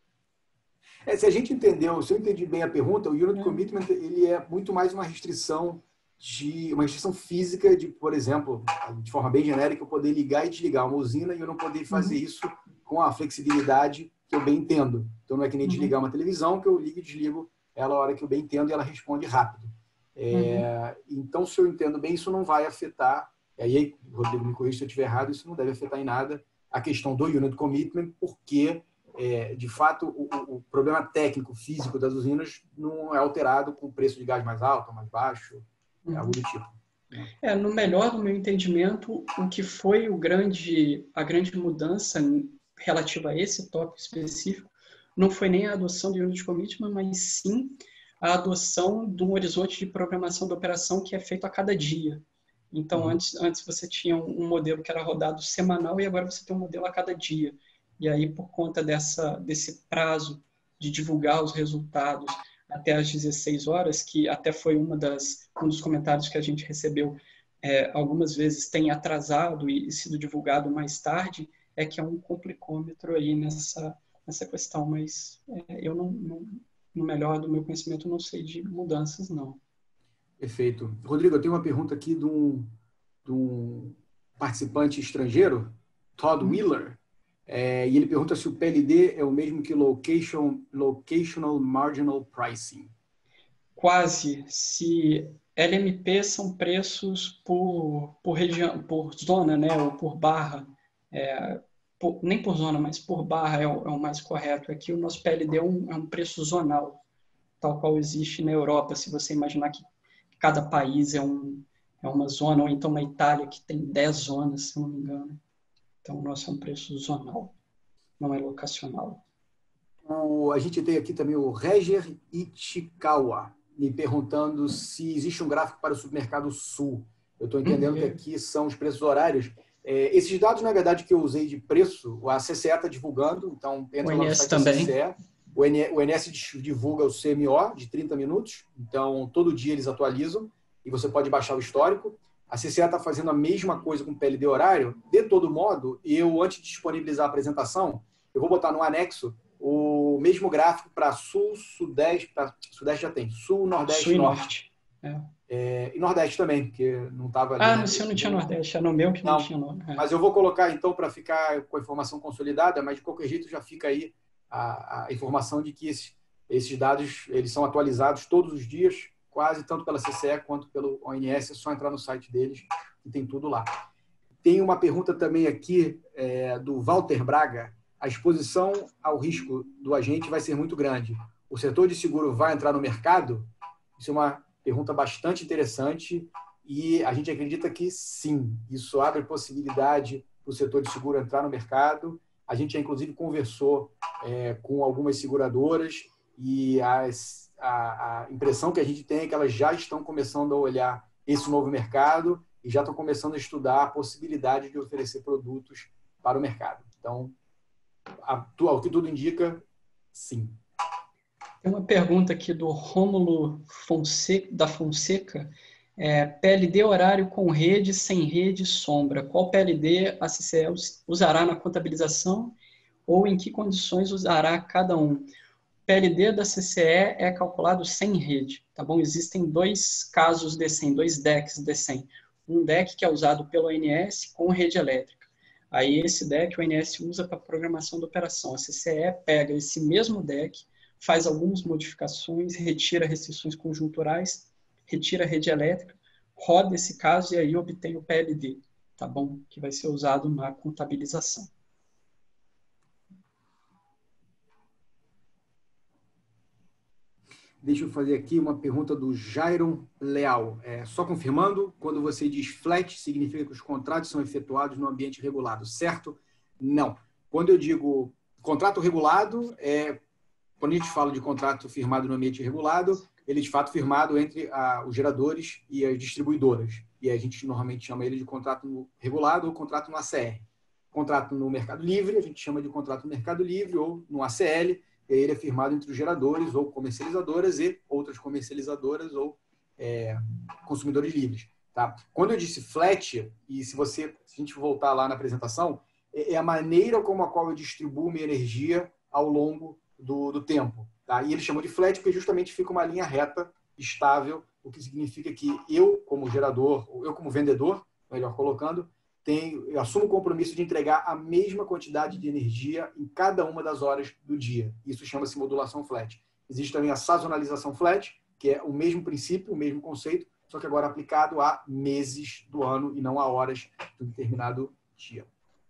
É, se a gente entendeu, se eu entendi bem a pergunta, o unit é. commitment ele é muito mais uma restrição de uma restrição física de, por exemplo, de forma bem genérica, eu poder ligar e desligar uma usina e eu não poder fazer uhum. isso com a flexibilidade que eu bem entendo. Então, não é que nem uhum. desligar uma televisão, que eu ligo e desligo ela a hora que eu bem entendo e ela responde rápido. É, uhum. Então, se eu entendo bem, isso não vai afetar, e aí, Rodrigo, me corrija se eu estiver errado, isso não deve afetar em nada a questão do unit commitment, porque, é, de fato, o, o problema técnico, físico das usinas não é alterado com o preço de gás mais alto ou mais baixo, é algo do tipo. É, no melhor do meu entendimento, o que foi o grande, a grande mudança relativa a esse tópico específico não foi nem a adoção do Unit Commitment, mas sim a adoção de um horizonte de programação da operação que é feito a cada dia. Então, uhum. antes, antes você tinha um modelo que era rodado semanal e agora você tem um modelo a cada dia. E aí, por conta dessa, desse prazo de divulgar os resultados até às dezesseis horas, que até foi uma das, um dos comentários que a gente recebeu, é, algumas vezes tem atrasado e sido divulgado mais tarde, é que é um complicômetro aí nessa, nessa questão, mas é, eu não, não, no melhor do meu conhecimento, não sei de mudanças, não. Perfeito. Rodrigo, eu tenho uma pergunta aqui de um, de um participante estrangeiro, Todd Wheeler, é, e ele pergunta se o P L D é o mesmo que location, Locational Marginal Pricing. Quase. Se L M P são preços por, por região, por zona, né, ou por barra. É, por, nem por zona, mas por barra é o, é o mais correto. Aqui o nosso P L D é um, é um preço zonal, tal qual existe na Europa. Se você imaginar que cada país é, um, é uma zona, ou então na Itália, que tem dez zonas, se eu não me engano. Então, o nosso é um preço zonal, não é locacional. O, a gente tem aqui também o Reger Ichikawa, me perguntando se existe um gráfico para o supermercado Sul. Eu estou entendendo uhum. que aqui são os preços horários. É, esses dados, na verdade, que eu usei de preço, a C C E está divulgando, então entra o lá no site também. da C C E. O, N, o N S divulga o C M O de trinta minutos, então todo dia eles atualizam e você pode baixar o histórico. A C C E está fazendo a mesma coisa com o P L D horário. De todo modo, eu, antes de disponibilizar a apresentação, eu vou botar no anexo o mesmo gráfico para Sul, Sudeste, para Sudeste já tem, Sul, Nordeste Sul e Norte. Norte. É. É, e Nordeste também, porque não estava ali. Ah, né? no seu não tinha Nordeste, é no meu que não, não tinha Nordeste. É. Mas eu vou colocar então para ficar com a informação consolidada, mas de qualquer jeito já fica aí a, a informação de que esses, esses dados eles são atualizados todos os dias, quase tanto pela C C E quanto pelo O N S, é só entrar no site deles e tem tudo lá. Tem uma pergunta também aqui é, do Walter Braga. A exposição ao risco do agente vai ser muito grande. O setor de seguro vai entrar no mercado? Isso é uma pergunta bastante interessante e a gente acredita que sim. Isso abre possibilidade para o setor de seguro entrar no mercado. A gente já, inclusive, conversou é, com algumas seguradoras e as, a, a impressão que a gente tem é que elas já estão começando a olhar esse novo mercado e já estão começando a estudar a possibilidade de oferecer produtos para o mercado. Então, ao que tudo indica, sim. Tem uma pergunta aqui do Rômulo Fonseca, da Fonseca. É, P L D horário com rede, sem rede, sombra. Qual P L D a C C E usará na contabilização ou em que condições usará cada um? O P L D da C C E é calculado sem rede, tá bom? Existem dois casos D cem, dois decks D cem. Um deck que é usado pelo O N S com rede elétrica. Aí esse deck o O N S usa para programação da operação. A C C E pega esse mesmo deck, faz algumas modificações, retira restrições conjunturais, retira a rede elétrica, roda esse caso e aí obtém o P L D, tá bom? Que vai ser usado na contabilização. Deixa eu fazer aqui uma pergunta do Jairon Leal. É, só confirmando, quando você diz flat, significa que os contratos são efetuados no ambiente regulado, certo? Não. Quando eu digo contrato regulado, é, quando a gente fala de contrato firmado no ambiente regulado, ele é de fato firmado entre a, os geradores e as distribuidoras. E a gente normalmente chama ele de contrato regulado ou contrato no A C R. Contrato no Mercado Livre, a gente chama de contrato no Mercado Livre ou no A C L, e ele é firmado entre os geradores ou comercializadoras e outras comercializadoras ou é, consumidores livres. Tá? Quando eu disse flat, e se você se a gente voltar lá na apresentação, é a maneira como a qual eu distribuo minha energia ao longo do, do tempo. Tá? E ele chamou de flat porque justamente fica uma linha reta, estável, o que significa que eu, como gerador, ou eu como vendedor, melhor colocando, tenho, eu assumo o compromisso de entregar a mesma quantidade de energia em cada uma das horas do dia. Isso chama-se modulação flat. Existe também a sazonalização flat, que é o mesmo princípio, o mesmo conceito, só que agora aplicado a meses do ano e não a horas de um determinado dia.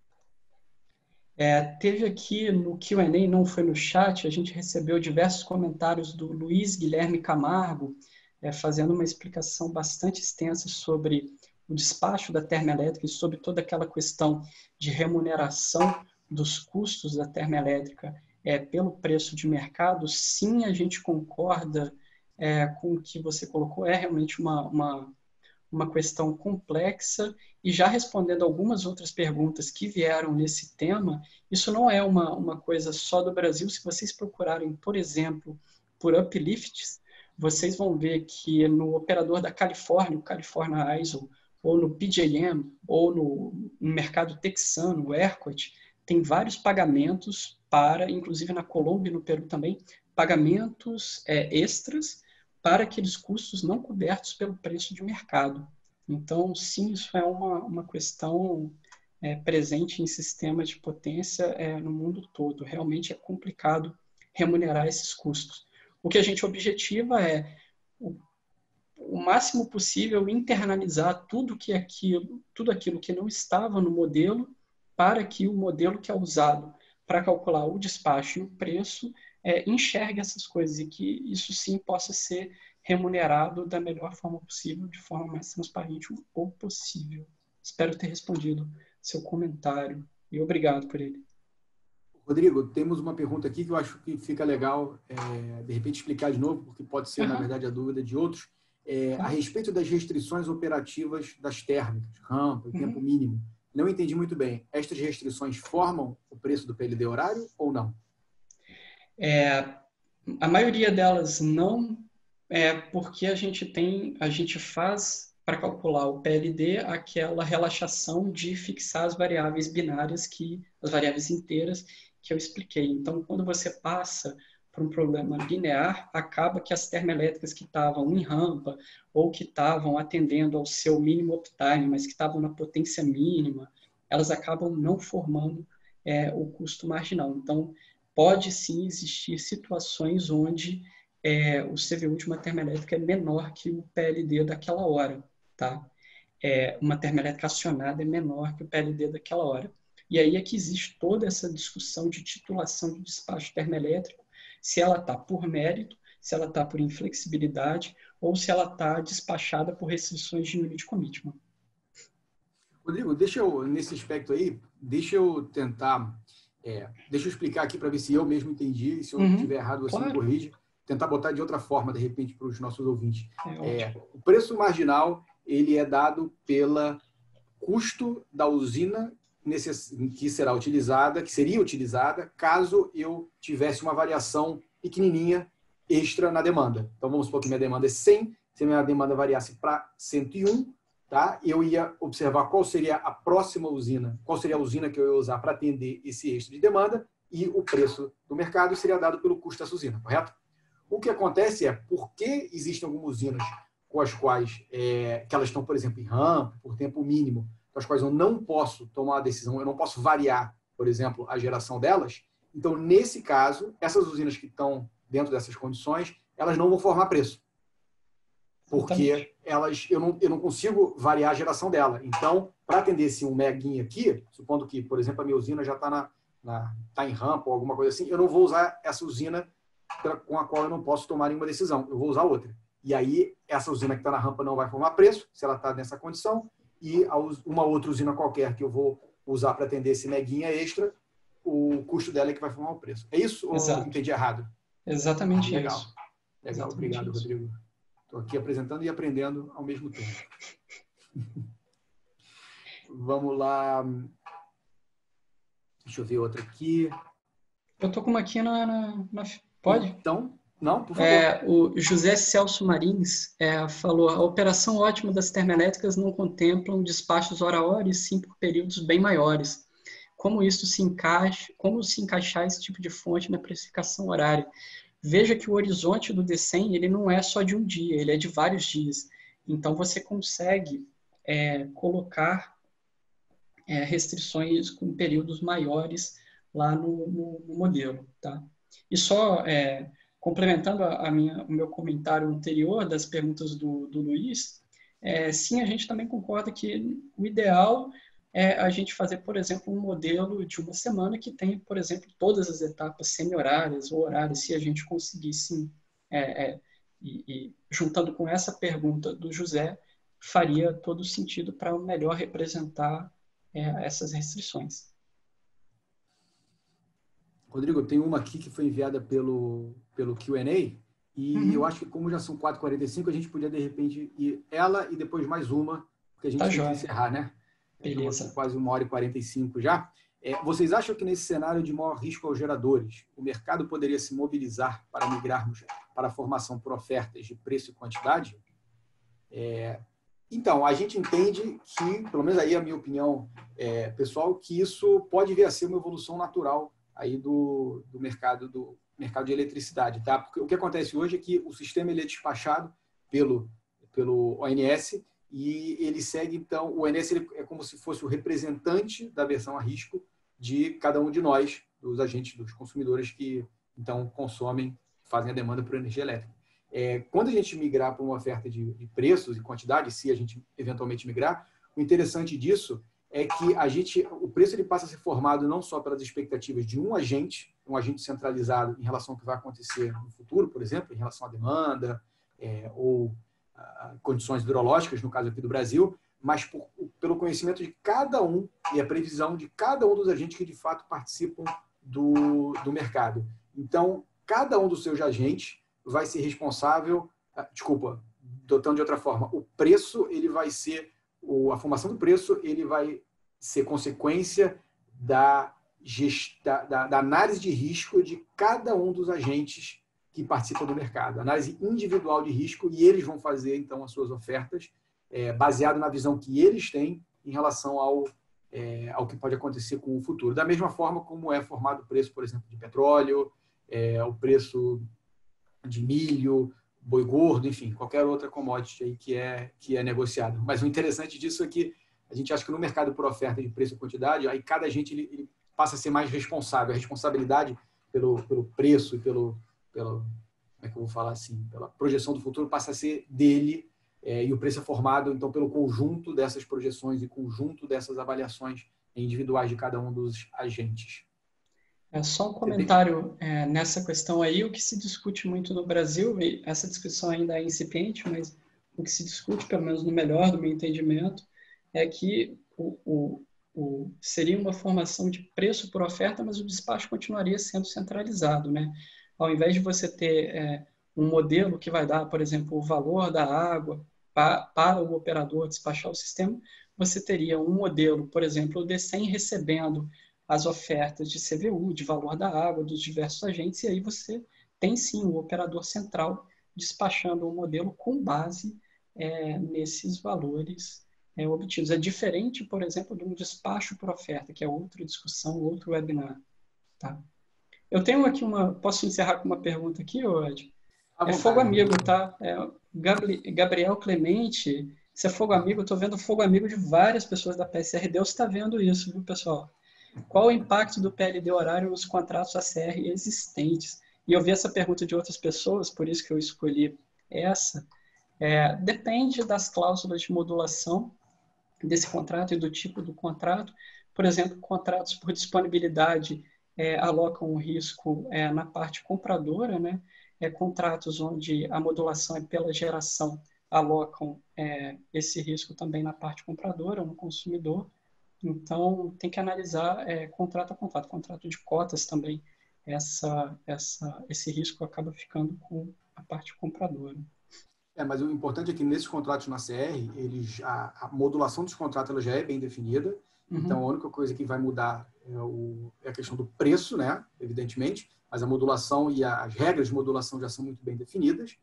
É, teve aqui no Q and A, não foi no chat, a gente recebeu diversos comentários do Luiz Guilherme Camargo, é, fazendo uma explicação bastante extensa sobre o despacho da termoelétrica e sobre toda aquela questão de remuneração dos custos da termoelétrica é, pelo preço de mercado. Sim, a gente concorda é, com o que você colocou, é realmente uma, uma, uma questão complexa, e já respondendo algumas outras perguntas que vieram nesse tema, isso não é uma, uma coisa só do Brasil. Se vocês procurarem, por exemplo, por uplifts, vocês vão ver que no operador da Califórnia, o California I S O, ou no P J M, ou no, no mercado texano, o ERCOT, tem vários pagamentos para, inclusive na Colômbia e no Peru também, pagamentos é, extras para aqueles custos não cobertos pelo preço de mercado. Então, sim, isso é uma, uma questão é, presente em sistemas de potência é, no mundo todo. Realmente é complicado remunerar esses custos. O que a gente objetiva é o, o máximo possível internalizar tudo que aquilo, tudo aquilo que não estava no modelo para que o modelo que é usado para calcular o despacho e o preço é, enxergue essas coisas e que isso sim possa ser remunerado da melhor forma possível, de forma mais transparente ou possível. Espero ter respondido seu comentário e obrigado por ele. Rodrigo, temos uma pergunta aqui que eu acho que fica legal, é, de repente, explicar de novo, porque pode ser, uhum. na verdade, a dúvida de outros, é, claro. A respeito das restrições operativas das térmicas, rampa, uhum. tempo mínimo. Não entendi muito bem. Estas restrições formam o preço do P L D horário ou não? É, a maioria delas não, é porque a gente tem, a gente faz para calcular o P L D aquela relaxação de fixar as variáveis binárias, que, as variáveis inteiras que eu expliquei. Então, quando você passa para um problema linear, acaba que as termoelétricas que estavam em rampa ou que estavam atendendo ao seu mínimo uptime, mas que estavam na potência mínima, elas acabam não formando é, o custo marginal. Então, pode sim existir situações onde é, o C V U de uma termoelétrica é menor que o P L D daquela hora. Tá? É, uma termoelétrica acionada é menor que o P L D daquela hora. E aí é que existe toda essa discussão de titulação de despacho termoelétrico, se ela está por mérito, se ela está por inflexibilidade, ou se ela está despachada por restrições de unit commitment. Rodrigo, deixa eu, nesse aspecto aí, deixa eu tentar, é, deixa eu explicar aqui para ver se eu mesmo entendi, e se eu uhum, estiver errado você claro. me corrige, tentar botar de outra forma, de repente, para os nossos ouvintes. É, é, o preço marginal, ele é dado pelo custo da usina que será utilizada, que seria utilizada, caso eu tivesse uma variação pequenininha extra na demanda. Então, vamos supor que minha demanda é cem, se minha demanda variasse para cento e um, tá? Eu ia observar qual seria a próxima usina, qual seria a usina que eu ia usar para atender esse extra de demanda, e o preço do mercado seria dado pelo custo dessa usina, correto? O que acontece é, porque existem algumas usinas com as quais, é, que elas estão, por exemplo, em rampa, por tempo mínimo, com as quais eu não posso tomar a decisão, eu não posso variar, por exemplo, a geração delas, então, nesse caso, essas usinas que estão dentro dessas condições, elas não vão formar preço. Porque elas, eu, não, eu não consigo variar a geração dela. Então, para atender esse um meguinha aqui, supondo que, por exemplo, a minha usina já está na, na, tá em rampa ou alguma coisa assim, eu não vou usar essa usina com a qual eu não posso tomar nenhuma decisão. Eu vou usar outra. E aí, essa usina que está na rampa não vai formar preço, se ela está nessa condição, e uma outra usina qualquer que eu vou usar para atender esse neguinha extra, o custo dela é que vai formar o preço. É isso Exato. ou entendi errado? Exatamente Legal. isso. Legal, Exatamente obrigado, isso. Rodrigo. Estou aqui apresentando e aprendendo ao mesmo tempo. Vamos lá. Deixa eu ver outra aqui. Eu estou com uma aqui na, na, na... Pode? Então, não, por favor. É, o José Celso Marins é, falou: a operação ótima das termoelétricas não contemplam despachos hora a hora e sim por períodos bem maiores. Como isso se encaixa, como se encaixar esse tipo de fonte na precificação horária? Veja que o horizonte do D cem ele não é só de um dia, ele é de vários dias. Então, você consegue é, colocar é, restrições com períodos maiores lá no, no, no modelo. Tá? E só é, complementando a, a minha, o meu comentário anterior das perguntas do, do Luiz, é, sim, a gente também concorda que o ideal é a gente fazer, por exemplo, um modelo de uma semana que tenha, por exemplo, todas as etapas semi-horárias ou horárias, se a gente conseguir, sim. É, é, e, e juntando com essa pergunta do José, faria todo sentido para melhor representar é, essas restrições. Rodrigo, tem uma aqui que foi enviada pelo, pelo Q and A, e uhum. eu acho que como já são quatro e quarenta e cinco, a gente podia, de repente, ir ela e depois mais uma, porque a gente tá tem jóia. que encerrar, né? Beleza. Então, quase uma hora e quarenta e cinco já. É, vocês acham que nesse cenário de maior risco aos geradores, o mercado poderia se mobilizar para migrarmos para a formação por ofertas de preço e quantidade? É, então, a gente entende que, pelo menos aí a minha opinião é, pessoal, que isso pode vir a ser uma evolução natural aí do, do, mercado, do mercado de eletricidade. Tá? Porque o que acontece hoje é que o sistema ele é despachado pelo, pelo O N S e ele segue, então, o O N S ele é como se fosse o representante da aversão a risco de cada um de nós, dos agentes, dos consumidores que, então, consomem, fazem a demanda por energia elétrica. É, quando a gente migrar para uma oferta de, de preços e quantidade, se a gente eventualmente migrar, o interessante disso é que a gente, o preço ele passa a ser formado não só pelas expectativas de um agente, um agente centralizado em relação ao que vai acontecer no futuro, por exemplo, em relação à demanda é, ou a condições hidrológicas, no caso aqui do Brasil, mas por, pelo conhecimento de cada um e a previsão de cada um dos agentes que de fato participam do, do mercado. Então, cada um dos seus agentes vai ser responsável, desculpa, dotando de outra forma, o preço ele vai ser a formação do preço ele vai ser consequência da, gesta, da, da análise de risco de cada um dos agentes que participam do mercado. Análise individual de risco, e eles vão fazer, então, as suas ofertas é, baseado na visão que eles têm em relação ao, é, ao que pode acontecer com o futuro. Da mesma forma como é formado o preço, por exemplo, de petróleo, é, o preço de milho, boi gordo, enfim, qualquer outra commodity aí que é, que é negociado. Mas o interessante disso é que a gente acha que no mercado por oferta de preço e quantidade, aí cada agente ele, ele passa a ser mais responsável. A responsabilidade pelo, pelo preço e pelo, pelo, como é que eu vou falar assim, pela projeção do futuro passa a ser dele, é, e o preço é formado, então, pelo conjunto dessas projeções e conjunto dessas avaliações individuais de cada um dos agentes. É só um comentário é, nessa questão aí, o que se discute muito no Brasil, e essa discussão ainda é incipiente, mas o que se discute, pelo menos no melhor do meu entendimento, é que o, o, o, seria uma formação de preço por oferta, mas o despacho continuaria sendo centralizado, né? Ao invés de você ter é, um modelo que vai dar, por exemplo, o valor da água para, para o operador despachar o sistema, você teria um modelo, por exemplo, o D cem recebendo as ofertas de C V U, de valor da água, dos diversos agentes, e aí você tem sim o operador central despachando o modelo com base é, nesses valores é, obtidos. É diferente, por exemplo, de um despacho por oferta, que é outra discussão, outro webinar. Tá? Eu tenho aqui uma... Posso encerrar com uma pergunta aqui, Ed? É fogo amigo, tá? É, Gabriel Clemente, se é fogo amigo, eu estou vendo fogo amigo de várias pessoas da P S R. Deus está vendo isso, viu, pessoal? Qual o impacto do P L D horário nos contratos A C R existentes? E eu vi essa pergunta de outras pessoas, por isso que eu escolhi essa. É, depende das cláusulas de modulação desse contrato e do tipo do contrato. Por exemplo, contratos por disponibilidade é, alocam um risco é, na parte compradora, né? É, contratos onde a modulação é pela geração alocam é, esse risco também na parte compradora, no consumidor. Então, tem que analisar é, contrato a contrato, contrato de cotas também. Essa, essa, esse risco acaba ficando com a parte compradora. É, mas o importante é que nesses contratos na C R, eles, a, a modulação dos contratos ela já é bem definida. Uhum. Então, a única coisa que vai mudar é, o, é a questão do preço, né? Evidentemente, mas a modulação e a, as regras de modulação já são muito bem definidas.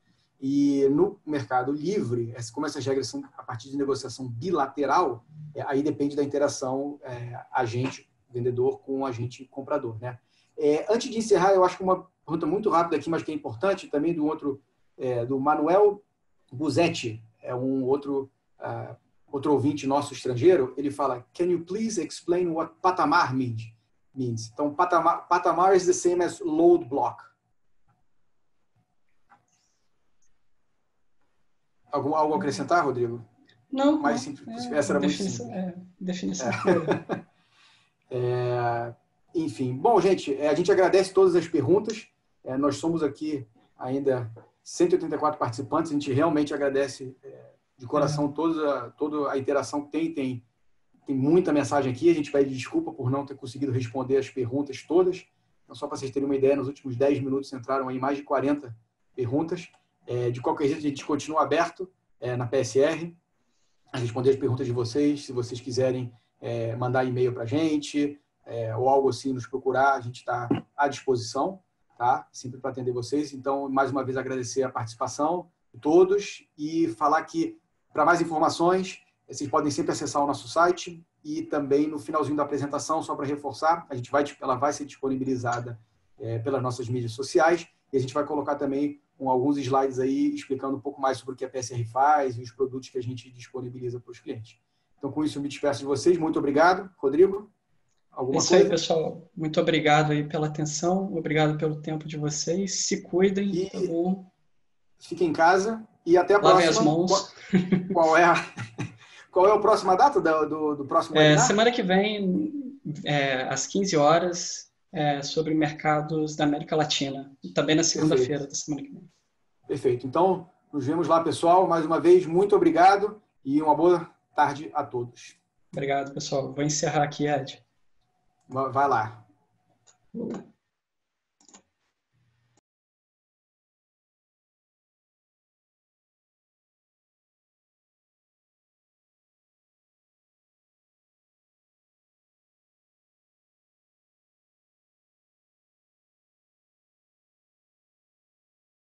E no mercado livre, como essas regras são a partir de negociação bilateral, é, aí depende da interação é, agente-vendedor com agente comprador, né? É, antes de encerrar, eu acho que uma pergunta muito rápida aqui, mas que é importante, também do outro, é, do Manuel Buzetti, é um outro, uh, outro ouvinte nosso estrangeiro. Ele fala: Can you please explain what patamar means? means? Então, patamar, patamar is the same as load block. Algum, algo a acrescentar, Rodrigo? Não, Mais não. simples. É, Essa era definição, muito simples. É, definição é. é, enfim, bom, gente, a gente agradece todas as perguntas. É, nós somos aqui ainda cento e oitenta e quatro participantes. A gente realmente agradece é, de coração é. toda, toda a interação que tem. Tem, tem muita mensagem aqui. A gente pede desculpa por não ter conseguido responder as perguntas todas. Então, só para vocês terem uma ideia, nos últimos dez minutos entraram aí mais de quarenta perguntas. É, de qualquer jeito, a gente continua aberto é, na P S R a responder as perguntas de vocês. Se vocês quiserem é, mandar e-mail para a gente é, ou algo assim, nos procurar, a gente está à disposição, tá? Sempre para atender vocês. Então, mais uma vez, agradecer a participação de todos e falar que, para mais informações, vocês podem sempre acessar o nosso site e também no finalzinho da apresentação, só para reforçar, a gente vai, ela vai ser disponibilizada é, pelas nossas mídias sociais e a gente vai colocar também com alguns slides aí explicando um pouco mais sobre o que a P S R faz e os produtos que a gente disponibiliza para os clientes. Então, com isso, eu me despeço de vocês. Muito obrigado. Rodrigo, alguma coisa? É isso coisa? aí, pessoal. Muito obrigado aí pela atenção, obrigado pelo tempo de vocês. Se cuidem, e tá bom? Fiquem em casa e até a Lavem próxima. as mãos. Qual é a, qual é a próxima data do, do, do próximo é, webinar? Semana que vem, é, às quinze horas, é, sobre mercados da América Latina. Também na segunda-feira da semana que vem. Perfeito. Então, nos vemos lá, pessoal. Mais uma vez, muito obrigado e uma boa tarde a todos. Obrigado, pessoal. Vou encerrar aqui, Ed. Vai lá. Vou.